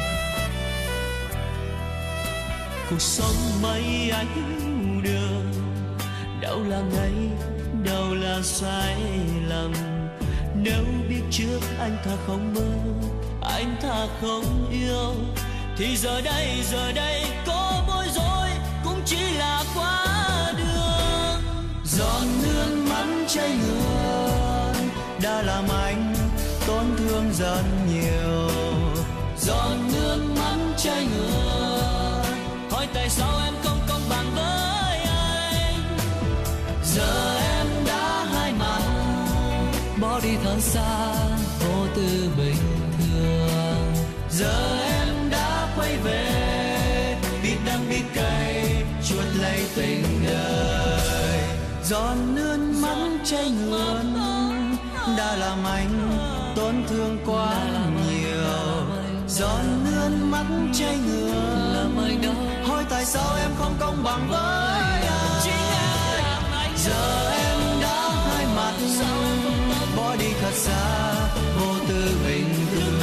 Speaker 1: Cuộc sống mấy anh hiểu được, đâu là ngay đâu là sai lầm. Nếu biết trước anh thà không mơ, anh thà không yêu, thì giờ đây giờ đây có bối rối cũng chỉ là qua đường. Giọt nước mắt chảy ngược đã làm anh tổn thương rất nhiều. Giọt nước mắt chảy ngược, hỏi tại sao em không công bằng với anh. Giờ em đã hai mặt,
Speaker 2: bỏ đi thật xa vô tư bình thường.
Speaker 1: giờ em đã quay về, biết đắng biết cay chuốt lấy tình đời. Giọt nước mắt chảy ngược đã làm anh tổn thương quá nhiều. Giọt nước mắt chảy ngược, hỏi tại sao em không công bằng với anh. Giờ em đã hai mặt, bỏ đi thật xa vô tư bình thường.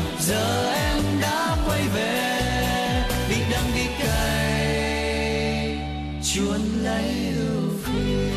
Speaker 1: Giờ em đã quay về, biết đắng biết cay
Speaker 5: chuồn lấy ưu phiền.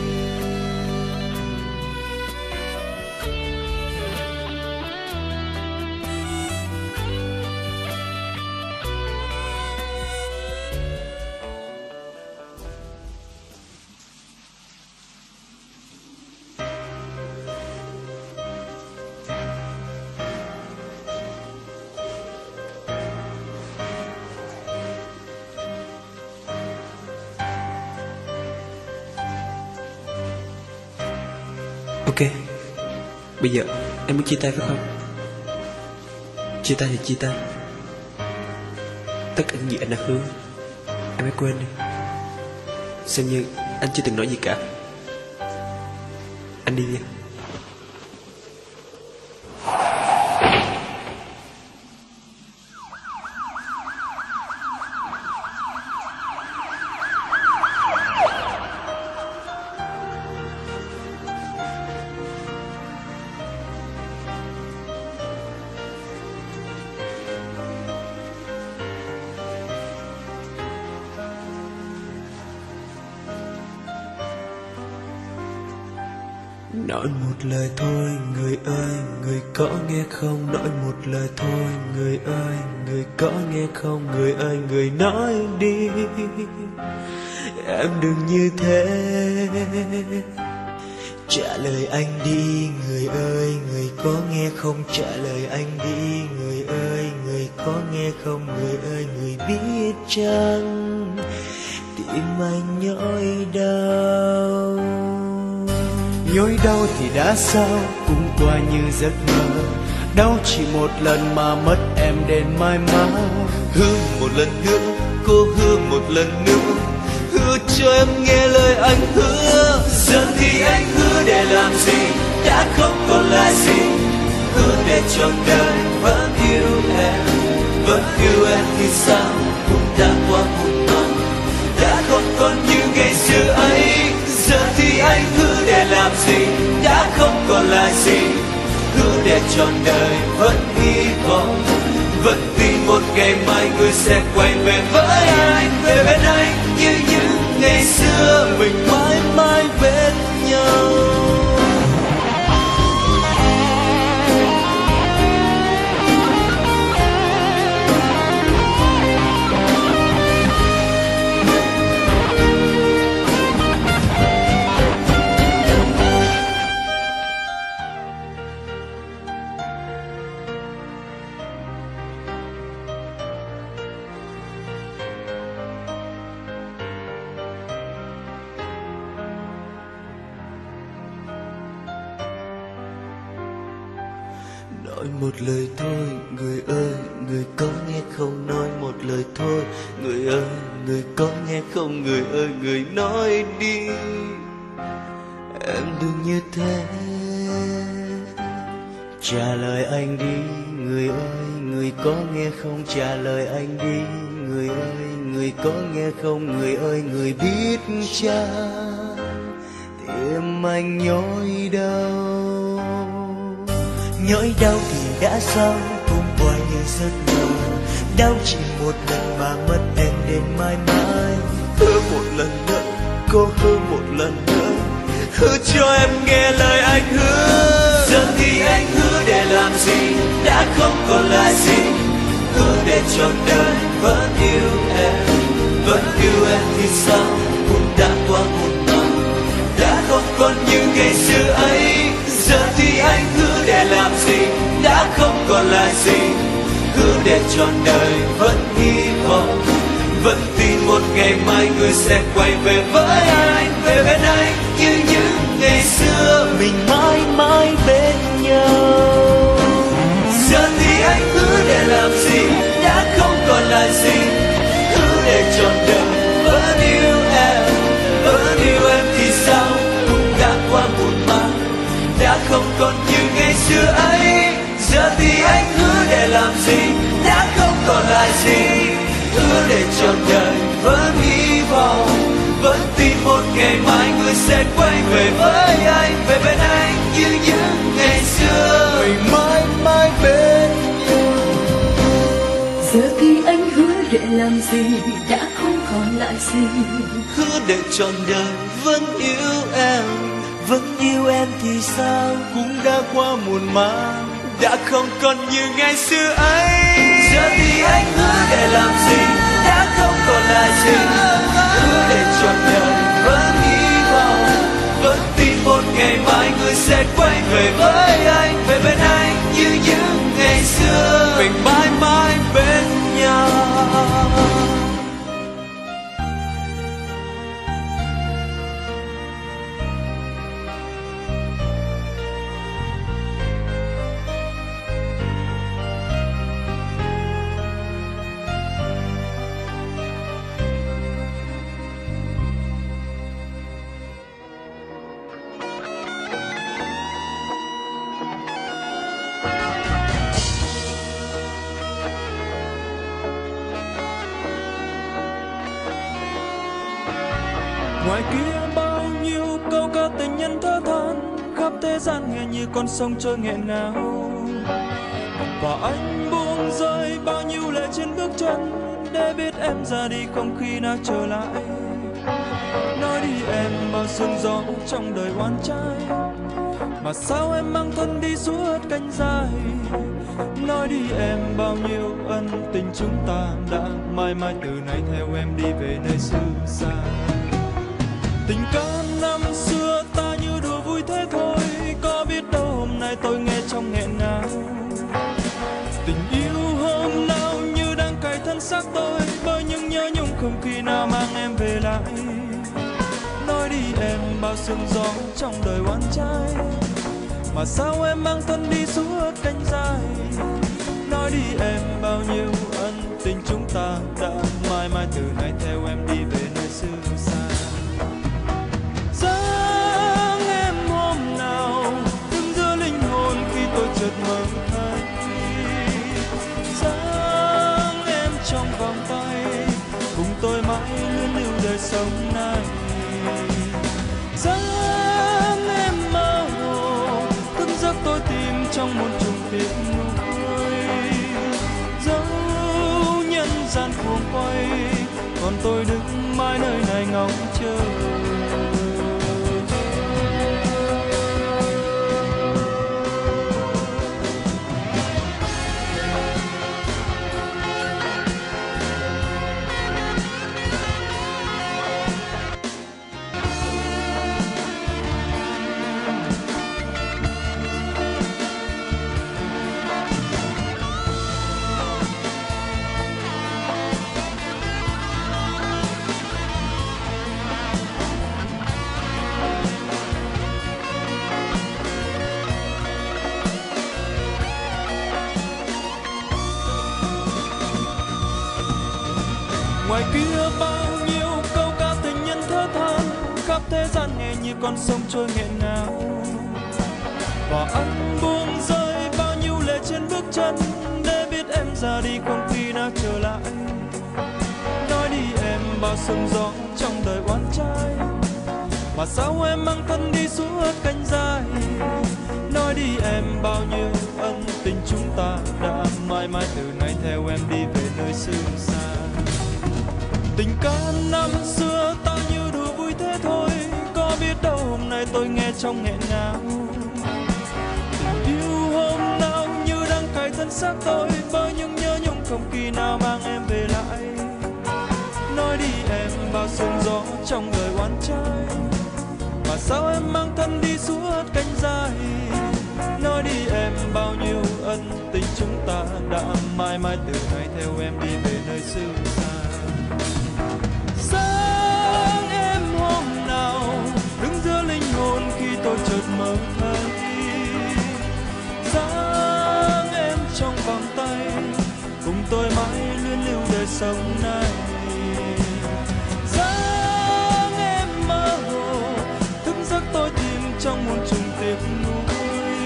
Speaker 3: Ok, bây giờ em muốn chia tay phải không? Chia tay thì chia tay. Tất cả những gì anh đã hứa em hãy quên đi. Xem như anh chưa từng nói gì cả. Anh đi nha. Nói một lời thôi người ơi, người có nghe không? Nói một lời thôi người ơi, người có nghe không? Người ơi, người nói đi, em đừng như thế. Trả lời anh đi người ơi, người có nghe không? Trả lời anh đi người ơi, người có nghe không? Người ơi, người biết chăng tim anh nhói đau. Nhói đau thì đã sao, cũng qua như giấc mơ. Đau chỉ một lần mà mất em đến mãi mãi.
Speaker 1: Hứa một lần nữa, cô hứa một lần nữa, hứa cho em nghe lời anh hứa.
Speaker 5: Giờ thì anh hứa để làm gì, đã không còn lại gì. Hứa để trọn đời vẫn yêu em, vẫn yêu em thì sao, cũng đã qua một năm, đã không còn như ngày xưa ấy. Giờ thì anh hứa để làm gì, đã không còn lại gì. Hứa để trọn đời vẫn hy vọng, vẫn tin một ngày mai người sẽ quay về với anh, về bên anh như những ngày xưa mình mãi mãi bên nhau. Nói một lời thôi người ơi, người có nghe không? Nói một lời thôi người ơi, người có nghe không? Người ơi, người nói đi, em đừng như thế. Trả lời anh đi người ơi, người có nghe không? Trả lời anh đi người ơi, người có nghe không? Người ơi, người biết chăng tim anh nhói đau. Nhói đau thì đã sao, cũng qua như giấc mơ. Đau chỉ một lần mà mất em đến mãi mãi.
Speaker 1: Hứa một lần nữa, cô hứa một lần nữa, hứa cho em nghe lời anh hứa.
Speaker 5: Giờ thì anh hứa để làm gì, đã không còn lại gì. Hứa để trọn đời vẫn yêu em, vẫn yêu em thì sao, cũng đã qua một năm, đã không còn như ngày xưa ấy. Giờ thì anh hứa để làm gì, đã không còn lại gì. Hứa để trọn đời vẫn hy vọng, vẫn tin một ngày mai người sẽ quay về với anh, về bên anh như những ngày xưa mình mãi mãi bên nhau. Giờ thì anh hứa để làm gì, đã không còn lại gì. Hứa để trọn đời vẫn yêu em, vẫn yêu em thì sao, cũng đã qua một năm, đã không còn như ngày xưa ấy. Giờ thì anh hứa để làm gì, đã không còn lại gì. Hứa để trọn đời vẫn hy vọng, vẫn tin một ngày mai người sẽ quay về với anh, về bên anh như những ngày xưa mình mãi mãi bên nhau.
Speaker 6: Giờ thì anh hứa để làm gì đã không còn lại gì.
Speaker 3: Hứa để trọn đời vẫn yêu em, vẫn yêu em thì sao
Speaker 2: cũng đã qua muôn màng,
Speaker 3: đã không còn như ngày xưa ấy.
Speaker 2: giờ thì anh hứa để làm gì đã không còn lại gì.
Speaker 3: Hứa để trọn đời vẫn hy vọng, vẫn tin một ngày mai người sẽ quay về với anh, về bên anh như những ngày xưa, mình mãi mãi bên nhau.
Speaker 2: Ngoài kia bao nhiêu câu ca tình nhân thơ than, khắp thế gian nghe như con sông trôi nghẹn ngào. Và anh buông rơi bao nhiêu lệ trên bước chân, để biết em ra đi không khi nào trở lại. Nói đi em bao sương gió trong đời oan trái, mà sao em mang thân đi suốt cánh dài. Nói đi em bao nhiêu ân tình chúng ta đã mãi mãi từ nay theo em đi về nơi xứ xa. Tình ca năm xưa ta như đùa vui thế thôi, có biết đâu hôm nay tôi nghe trong nghẹn ngào. Tình yêu hôm nào như đang cài thân xác tôi, bởi những nhớ nhung không khi nào mang em về lại. Nói đi em bao sương gió trong đời oan trái, mà sao em mang thân đi suốt cánh dài. Nói đi em bao nhiêu ân tình chúng ta đã mãi mãi từ nay theo em đi về nơi xứ xa. Dáng em hôm nào đứng giữa linh hồn khi tôi chợt mơ thấy. Dáng em trong vòng tay cùng tôi mãi luôn lưu đời sống này. Dáng em mơ hồ thức giấc tôi tìm trong một trùng tiếc nuối. Dẫu nhân gian cuồng quay, còn tôi đứng mãi nơi này ngóng chờ. Ngoài kia bao nhiêu câu ca tình nhân thơ than, khắp thế gian nghe như con sông trôi nghẹn ngào. Và anh buông rơi bao nhiêu lệ trên bước chân, để biết em ra đi không khi nào trở lại. Nói đi em bao sương gió trong đời oan trái, mà sao em mang thân đi suốt cánh dài. Nói đi em bao nhiêu ân tình chúng ta đã mãi mãi từ nay theo em đi về nơi xứ xa. Tình ca năm xưa ta như đùa vui thế thôi, có biết đâu hôm nay tôi nghe trong nghẹn ngào. Tình yêu hôm nào như đang cài thân xác tôi, bởi những nhớ nhung không khi nào mang em về lại. Nói đi em bao sương gió trong đời oan trái, mà sao em mang thân đi suốt cánh dài. Nói đi em bao nhiêu ân tình chúng ta đã mãi mãi từ nay theo em đi về nơi xứ xa. Sáng em hôm nào đứng giữa linh hồn khi tôi chợt mơ thấy. Sáng em trong vòng tay cùng tôi mãi luyến lưu đời sống này. Sáng em mơ hồ thức giấc tôi tìm trong muôn trùng tiếc nuối.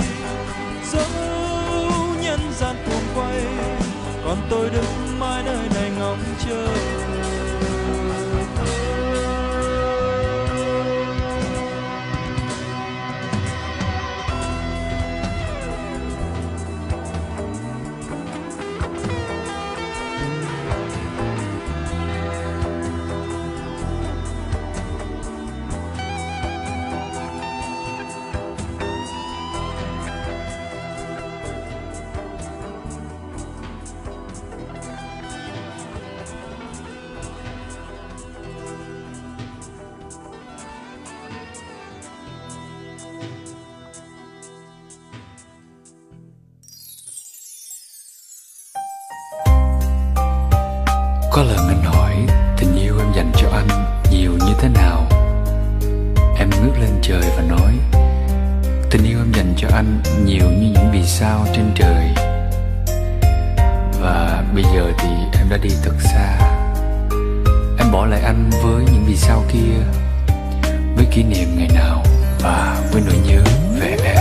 Speaker 2: Dẫu nhân gian cuồng quay, còn tôi đứng mãi nơi này ngóng chờ.
Speaker 7: Có lần anh hỏi tình yêu em dành cho anh nhiều như thế nào. Em ngước lên trời và nói tình yêu em dành cho anh nhiều như những vì sao trên trời. Và bây giờ thì em đã đi thật xa. Em bỏ lại anh với những vì sao kia, với kỷ niệm ngày nào và với nỗi nhớ về em.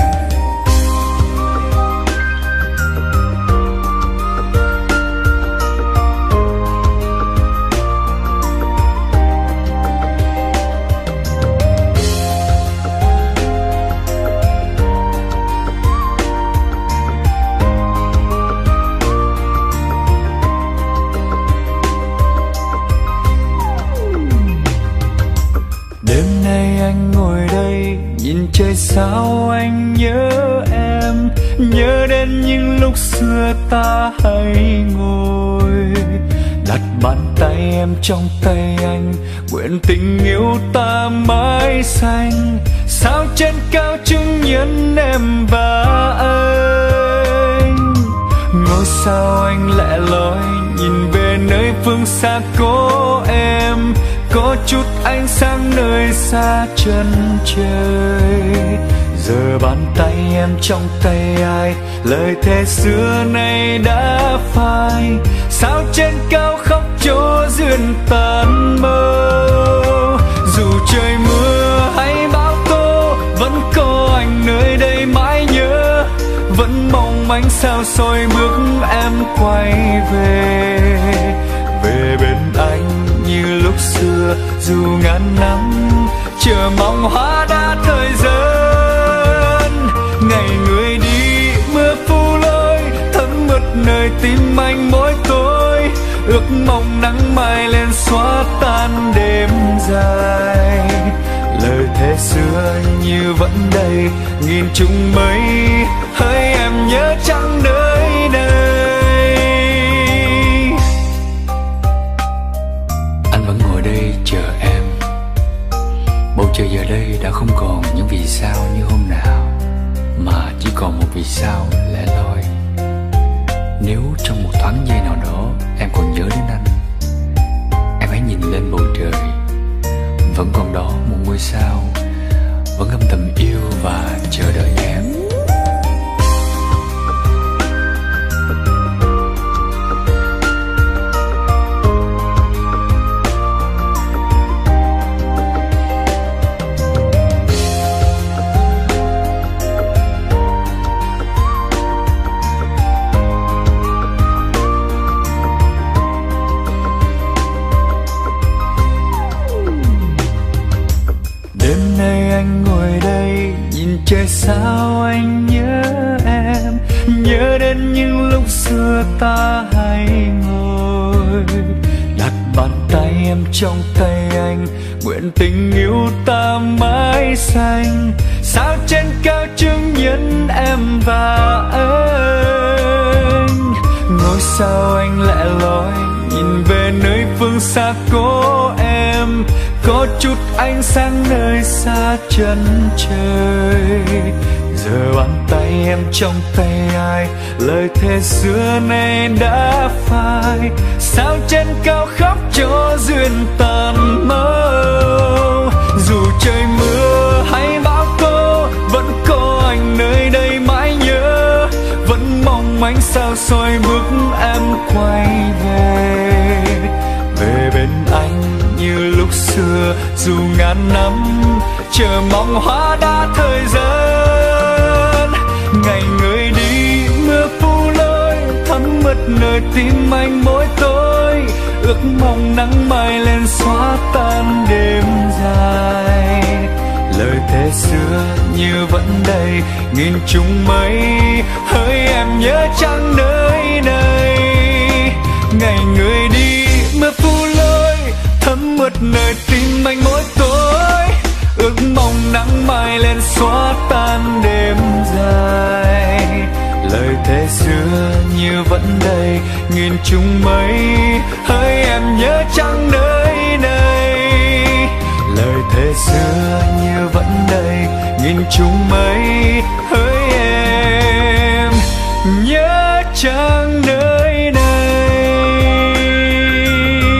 Speaker 2: Đêm nay anh ngồi đây nhìn trời sao anh nhớ em, nhớ đến những lúc xưa ta hay ngồi đặt bàn tay em trong tay anh, nguyện tình yêu ta mãi xanh. Sao trên cao chứng nhân em và anh, ngôi sao anh lẻ loi nhìn về nơi phương xa có em, có chút ánh sáng nơi xa chân trời. Giờ bàn tay em trong tay ai, lời thề xưa nay đã phai. Sao trên cao khóc cho duyên tàn mơ, dù trời mưa hay bão tố vẫn có anh nơi đây mãi nhớ. Vẫn mong ánh sao soi bước em quay về, về bên anh như lúc xưa. Dù ngàn năm chờ mong hoa đã thời gian, ngày người đi mưa phủ lối thấm mượt nơi tim anh mỗi tối. Ước mong nắng mai lên xóa tan đêm dài, lời thề xưa như vẫn đây nghìn trùng mây. Hỡi em nhớ chăng nơi đây.
Speaker 7: Anh vẫn ngồi đây chờ em. Bầu trời giờ đây đã không còn những vì sao như hôm nào, mà chỉ còn một vì sao lẻ loi. Nếu trong một thoáng giây nào đó em còn nhớ đến anh, em hãy nhìn lên bầu trời. Vẫn còn đó một ngôi sao vẫn âm thầm yêu và chờ đợi em.
Speaker 2: Đêm nay anh ngồi đây nhìn trời sao anh nhớ em, nhớ đến những lúc xưa ta hay ngồi đặt bàn tay em trong tay anh, nguyện tình yêu ta mãi xanh. Sao trên cao chứng nhân em và anh, ngôi sao anh lẻ loi nhìn về nơi phương xa có em, có chút ánh sáng nơi xa chân trời. Giờ bàn tay em trong tay ai, lời thề xưa nay đã phai. Sao trên cao khóc cho duyên tàn mơ, dù trời mưa hay bão tố vẫn có anh nơi đây mãi nhớ. Vẫn mong ánh sao soi bước em quay về, về bên anh như lúc xưa. Dù ngàn năm chờ mong hoa đã thời gian, ngày người đi mưa phủ lối thấm mượt nơi tim anh mỗi tối. Ước mong nắng mai lên xóa tan đêm dài, lời thề xưa như vẫn đây nghìn trùng mây. Hỡi em nhớ chăng nơi này, ngày người đi mưa phủ lối thấm mượt nơi tim anh mỗi tối. Ước mong nắng mai lên xóa tan đêm dài, lời thề xưa như vẫn đây nghìn trùng mây. Hỡi em nhớ chăng nơi này, lời thề xưa như vẫn đây nghìn trùng mây. Hỡi em nhớ chăng nơi này.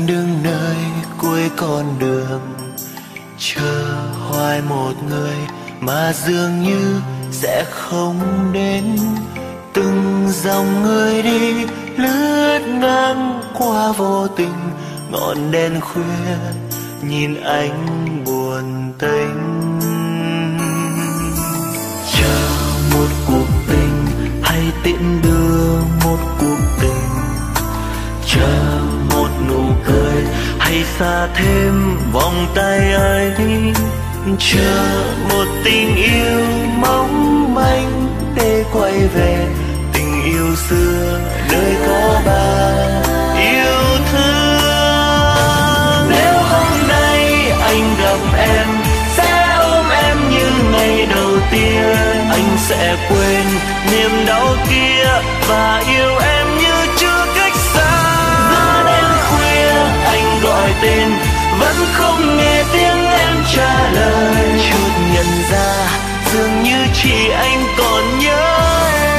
Speaker 5: đứng nơi cuối con đường, chờ hoài một người mà dường như sẽ không đến. Từng dòng người đi lướt ngang qua vô tình, ngọn đèn khuya nhìn anh buồn tênh. Chờ một cuộc tình hay tiễn đưa một cuộc tình, chờ một nụ cười hay xa thêm vòng tay ấy, chờ một tình yêu mong manh để quay về tình yêu xưa nơi có bao yêu thương. Nếu hôm nay anh gặp em sẽ ôm em như ngày đầu tiên, anh sẽ quên niềm đau kia và yêu em như chưa cách xa. Giữa đêm khuya anh gọi tên vẫn không nghe tiếng em trả lời, chợt nhận ra dường như chỉ anh còn nhớ em.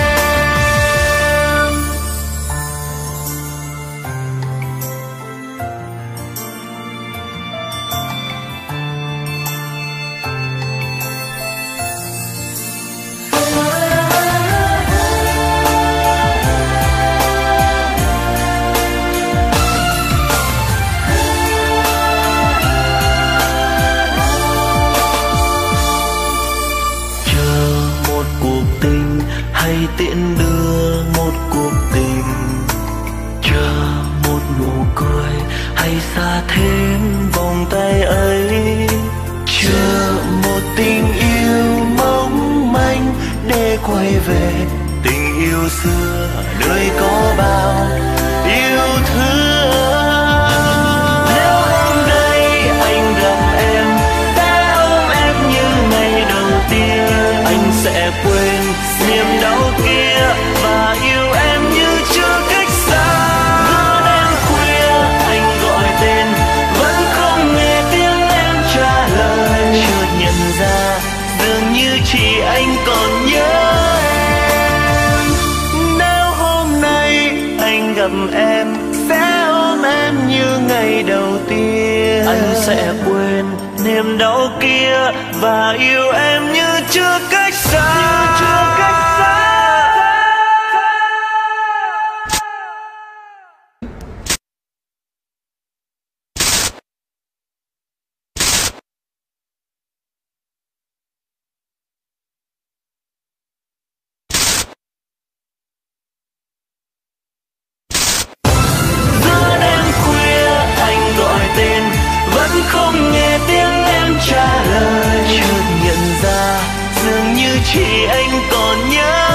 Speaker 5: Tiễn đưa một cuộc tình, chờ một nụ cười hay xa thêm vòng tay ấy, chờ một tình yêu mong manh để quay về tình yêu xưa nơi có bao yêu thương. Nếu hôm nay anh gặp em sẽ ôm em như ngày đầu tiên, anh sẽ quên niềm đau kia và yêu em như chưa cách xa. Giữa đêm khuya anh gọi tên vẫn không nghe tiếng em trả lời, chợt nhận ra dường như chỉ anh còn nhớ em. Nếu hôm nay anh gặp em sẽ ôm em như ngày đầu tiên, anh sẽ quên niềm đau kia và yêu em như chưa cách xa. Không nghe tiếng em trả lời, chợt nhận ra dường như chỉ anh còn nhớ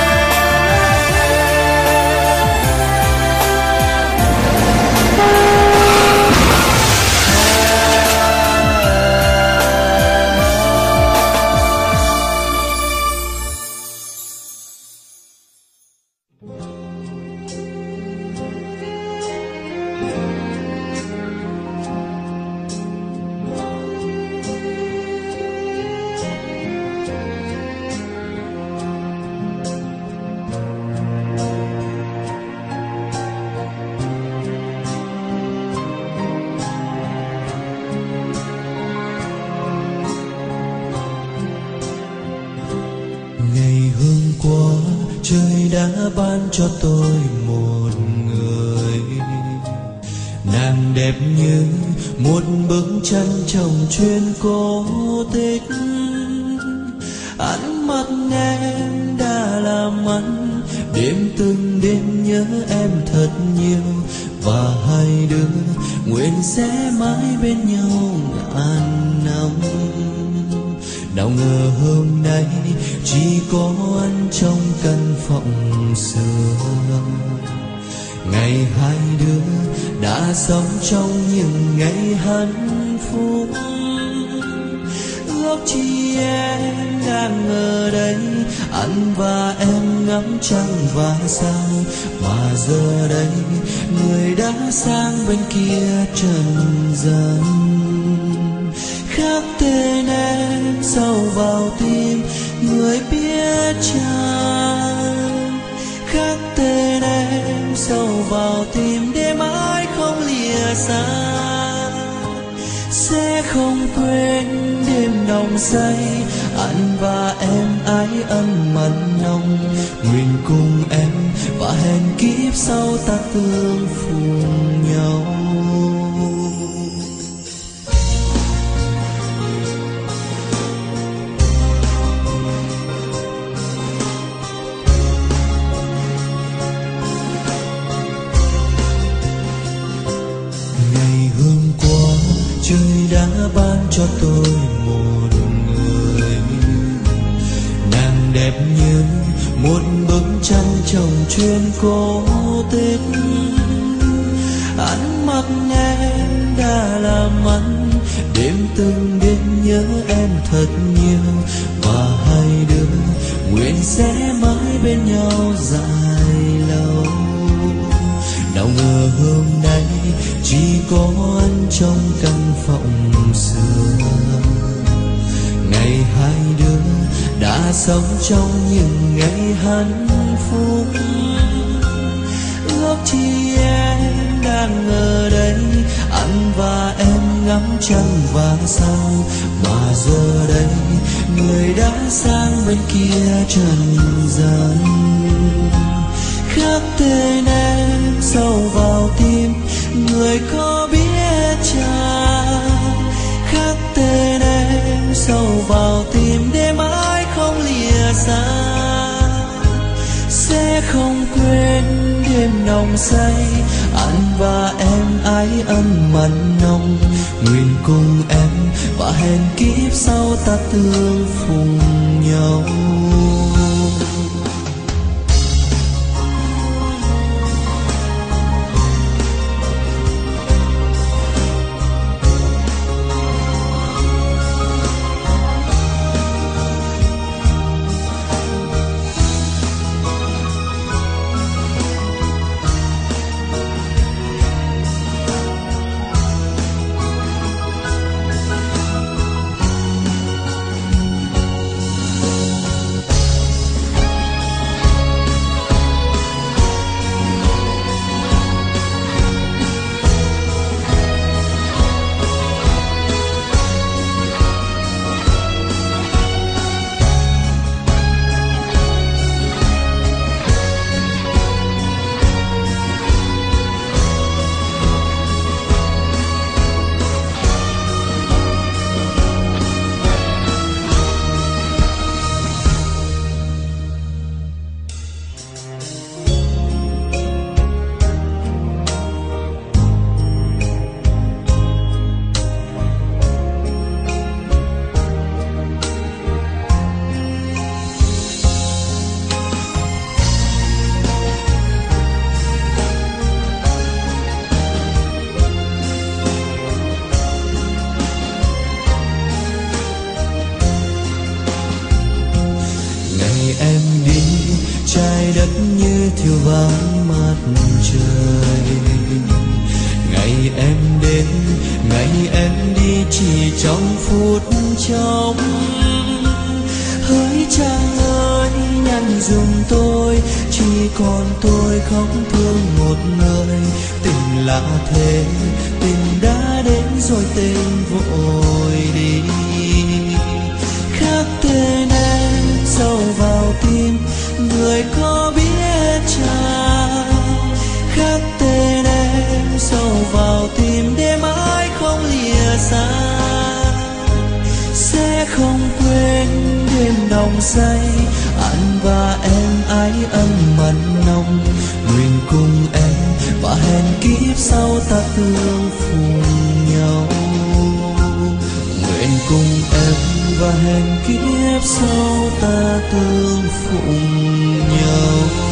Speaker 5: đã ban cho tôi một người, nàng đẹp như một bức tranh trong chuyên cổ tích. Ánh mắt em đã làm anh đêm từng đêm nhớ em thật nhiều, và hai đứa nguyện sẽ mãi bên nhau ngàn năm. Nào ngờ hôm nay chỉ có anh trong căn phòng xưa, ngày hai đứa đã sống trong những ngày hạnh phúc. Ước chi em đang ở đây, anh và em ngắm trăng và sao, mà giờ đây người đã sang bên kia trần gian. Khắc tên em sâu vào tim người biết chăng, khắc tên em sâu vào tim để mãi không lìa
Speaker 3: lìa xa. Sẽ không quên đêm nồng say, anh và em ái ân mặn nồng. Nguyện cùng em và hẹn kiếp sau ta tương phùng nhau. Trời đã ban cho tôi một người, nàng đẹp như một bức tranh chồng chuyên cố tích. Ánh mắt em đã làm anh đêm từng đêm nhớ em thật nhiều, và hai đứa nguyện sẽ mãi bên nhau dài lâu. Nào ngờ hôm nay chỉ có anh trong căn phòng xưa. Ngày hai đứa đã sống trong những ngày hạnh phúc. Ước chi em đang ở đây, anh và em ngắm trăng và sao. Mà giờ đây người đã sang bên kia trần gian. Khắc tên em sâu vào tim, người có biết chăng? Khắc tên em sâu vào tim để mãi không lìa xa. Sẽ không quên đêm nồng say, anh và em ái ân mặn nồng. Nguyện cùng em và hẹn kiếp sau ta tương phùng nhau. thiêu vắng mặt trời. Ngày em đến, ngày em đi chỉ trong phút chốc. Hỡi chàng ơi nhanh giùm tôi, chỉ còn tôi khóc thương một người. Tình lạ thế, tình đã đến rồi tình vội đi. Khắc tên em sâu vào tim, người có biết chăng? Khắc tên em sâu vào tim để mãi không lìa xa. Sẽ không quên đêm đồng say, anh và em ái ân mặn nồng. Nguyện cùng em và hẹn kiếp sau ta tương phùng nhau. Nguyện cùng em và hẹn kiếp sau ta tương phùng nhau.